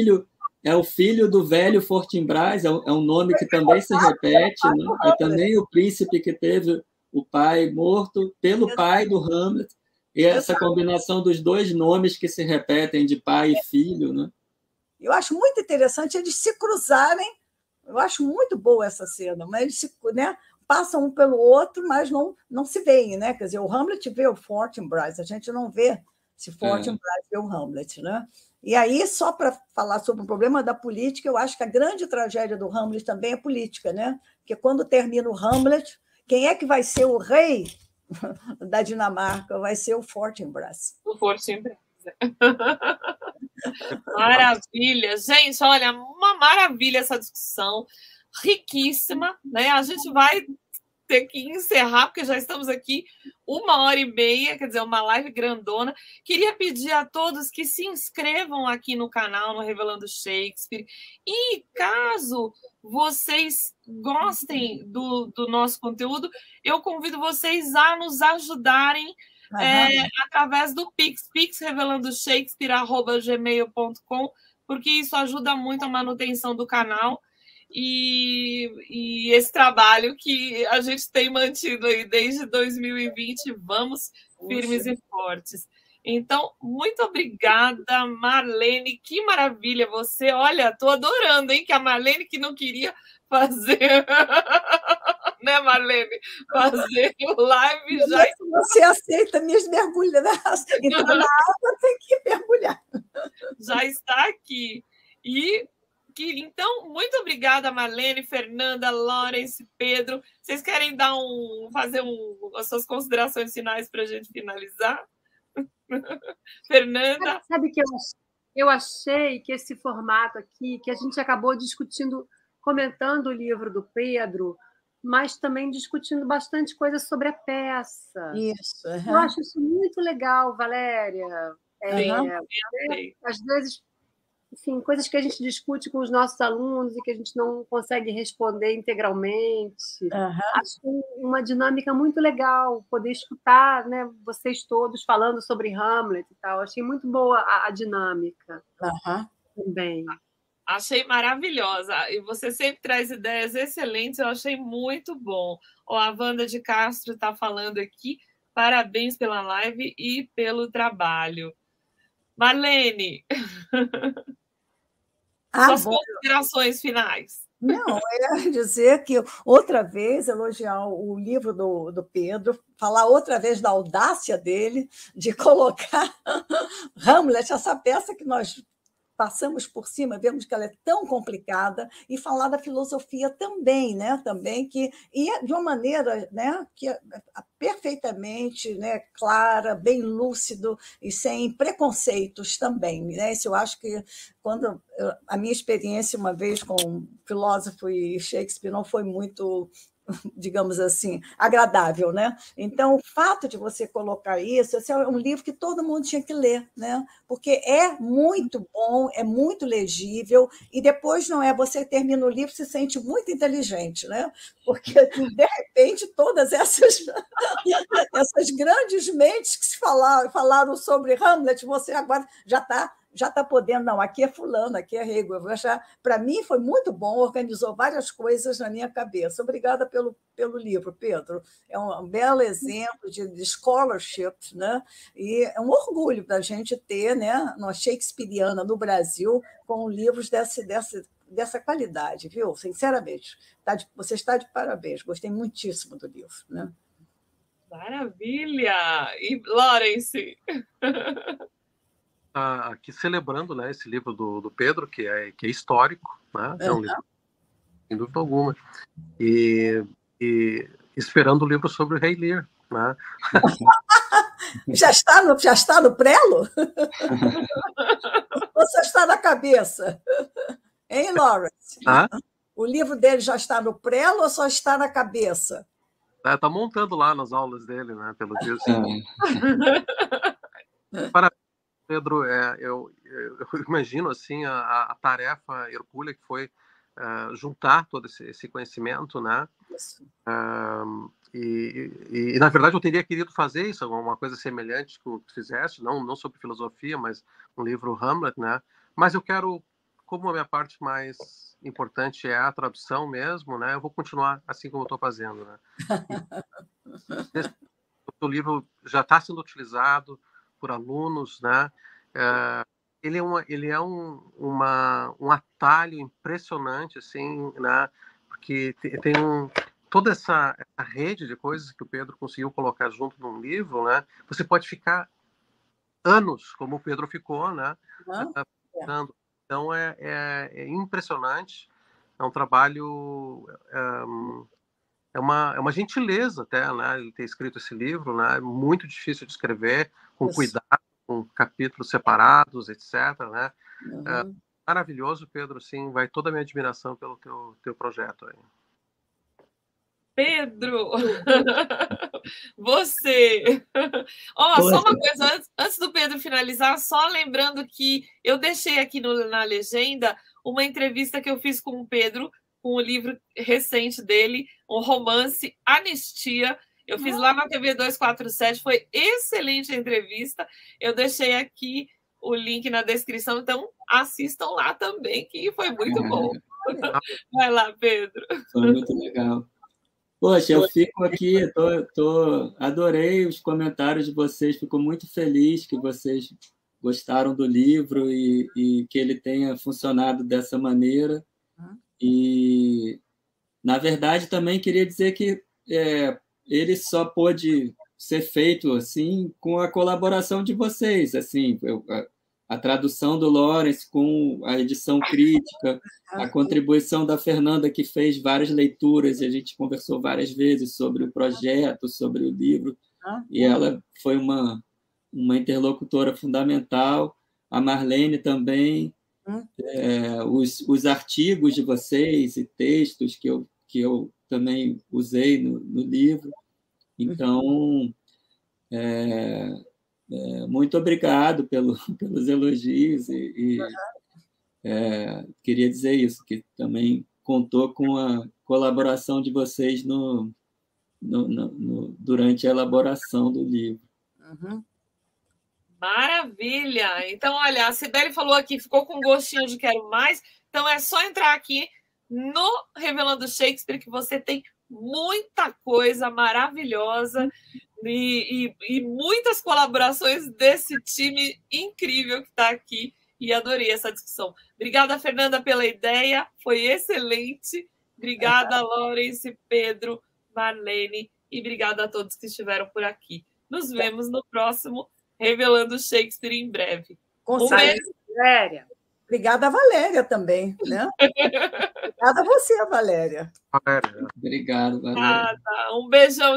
é o filho do velho Fortinbras, é um nome que também se repete, né? É também o príncipe que teve o pai morto pelo pai do Hamlet, e essa combinação dos 2 nomes que se repetem de pai e filho, né? Eu acho muito interessante eles se cruzarem. Eu acho muito boa essa cena, mas eles né, passam um pelo outro, mas não se veem, né? Quer dizer, o Hamlet vê o Fortinbras, a gente não vê se Fortinbras vê o Hamlet, né? E aí, só para falar sobre o problema da política, eu acho que a grande tragédia do Hamlet também é política, né? Porque quando termina o Hamlet, quem é que vai ser o rei da Dinamarca? Vai ser o Fortinbras. O Fortinbras. Maravilha. Gente, olha, uma maravilha essa discussão, riquíssima, né? A gente vai ter que encerrar, porque já estamos aqui 1h30, quer dizer, uma live grandona. Queria pedir a todos que se inscrevam aqui no canal, no Revelando Shakespeare. E caso vocês gostem do nosso conteúdo, eu convido vocês a nos ajudarem através do Pix, pixrevelandoshakespeare@gmail.com, porque isso ajuda muito a manutenção do canal e esse trabalho que a gente tem mantido aí desde 2020, vamos firmes e fortes. Então, muito obrigada, Marlene, que maravilha você. Olha, estou adorando, hein, que a Marlene que não queria fazer, né, Marlene? Fazer live já. Você aceita minhas mergulhas, né? Entrar na água tem que mergulhar. Já está aqui. Então, muito obrigada, Marlene, Fernanda, Lawrence, Pedro. Vocês querem fazer as suas considerações finais para a gente finalizar? Fernanda? Sabe que eu achei que esse formato aqui, que a gente acabou discutindo, comentando o livro do Pedro, mas também discutindo bastante coisa sobre a peça. Isso. Eu acho isso muito legal, Valéria. Às vezes, enfim, coisas que a gente discute com os nossos alunos e que a gente não consegue responder integralmente. Acho uma dinâmica muito legal poder escutar, né, vocês todos falando sobre Hamlet e tal. Achei muito boa a dinâmica também. Achei maravilhosa. E você sempre traz ideias excelentes, eu achei muito bom. A Wanda de Castro está falando aqui. Parabéns pela live e pelo trabalho. Marlene, suas considerações finais. Não, eu ia dizer que outra vez elogiar o livro do Pedro, falar outra vez da audácia dele de colocar Hamlet, essa peça que nós passamos por cima, vemos que ela é tão complicada, e falar da filosofia também, né? Também e de uma maneira, né, que é perfeitamente, né, clara, bem lúcido e sem preconceitos também, né? Isso eu acho que a minha experiência uma vez com filósofo e Shakespeare não foi muito, digamos assim, agradável, né? Então, o fato de você colocar isso, esse é um livro que todo mundo tinha que ler, né? Porque é muito bom, é muito legível, e depois você termina o livro e se sente muito inteligente, né? Porque, de repente, todas essas grandes mentes que falaram sobre Hamlet, você agora já está podendo, não, aqui é fulano, aqui é Rego. Para mim foi muito bom, organizou várias coisas na minha cabeça. Obrigada pelo livro, Pedro. É um belo exemplo de scholarship, né? E é um orgulho para a gente ter, né, uma shakespeariana no Brasil com livros dessa qualidade, viu? Sinceramente, você está de parabéns. Gostei muitíssimo do livro, né? Maravilha! E Lawrence? Aqui celebrando, né, esse livro do Pedro, que é histórico, né? É um livro, sem dúvida alguma, e esperando o livro sobre o Rei Lear, né? Já está no prelo? Ou só está na cabeça? Hein, Lawrence? O livro dele já está no prelo ou só está na cabeça? Está montando lá nas aulas dele, né? Pelo jeito. Parabéns, Pedro. Eu imagino assim a tarefa hercúlea que foi juntar todo esse conhecimento, né? E na verdade eu teria querido fazer isso, uma coisa semelhante que tu fizeste, não sobre filosofia, mas um livro Hamlet, né? Mas eu quero, como a minha parte mais importante é a tradução mesmo, né? Eu vou continuar assim como eu estou fazendo, né? O livro já está sendo utilizado por alunos, né? Ele é um atalho impressionante, assim, né? Porque tem toda essa rede de coisas que o Pedro conseguiu colocar junto num livro, né? Você pode ficar anos, como o Pedro ficou, né? Então é impressionante. É um trabalho, é uma gentileza até, né? Ele ter escrito esse livro, né? É muito difícil de escrever, com cuidado, com capítulos separados, etc., né? Maravilhoso, Pedro, sim, vai toda a minha admiração pelo teu projeto aí. Pedro, você. Só uma coisa, antes do Pedro finalizar, só lembrando que eu deixei aqui na legenda uma entrevista que eu fiz com o Pedro com o livro recente dele, um romance, Anistia. Eu fiz lá na TV 247, foi excelente a entrevista. Eu deixei aqui o link na descrição, então assistam lá também, que foi muito bom. Vai lá, Pedro. Foi muito legal. Poxa, eu fico aqui, adorei os comentários de vocês, fico muito feliz que vocês gostaram do livro e que ele tenha funcionado dessa maneira. E, na verdade, também queria dizer que ele só pôde ser feito assim com a colaboração de vocês, assim, a tradução do Lawrence com a edição crítica, a contribuição da Fernanda, que fez várias leituras, e a gente conversou várias vezes sobre o projeto, sobre o livro, e ela foi uma interlocutora fundamental, a Marlene também, os artigos de vocês e textos que eu também usei no livro. Então, muito obrigado pelos elogios e queria dizer isso, que também contou com a colaboração de vocês durante a elaboração do livro. Maravilha! Então, olha, a Cibele falou aqui, ficou com gostinho de quero mais, então é só entrar aqui no Revelando Shakespeare, que você tem muita coisa maravilhosa e muitas colaborações desse time incrível que está aqui, e adorei essa discussão. Obrigada, Fernanda, pela ideia, foi excelente. Obrigada, Lawrence, Pedro, Marlene, e obrigada a todos que estiveram por aqui. Nos vemos no próximo Revelando Shakespeare em breve. Com certeza. Valéria. Obrigada a Valéria também, né? Obrigada a você, Valéria. Obrigado, Valéria. Um beijão.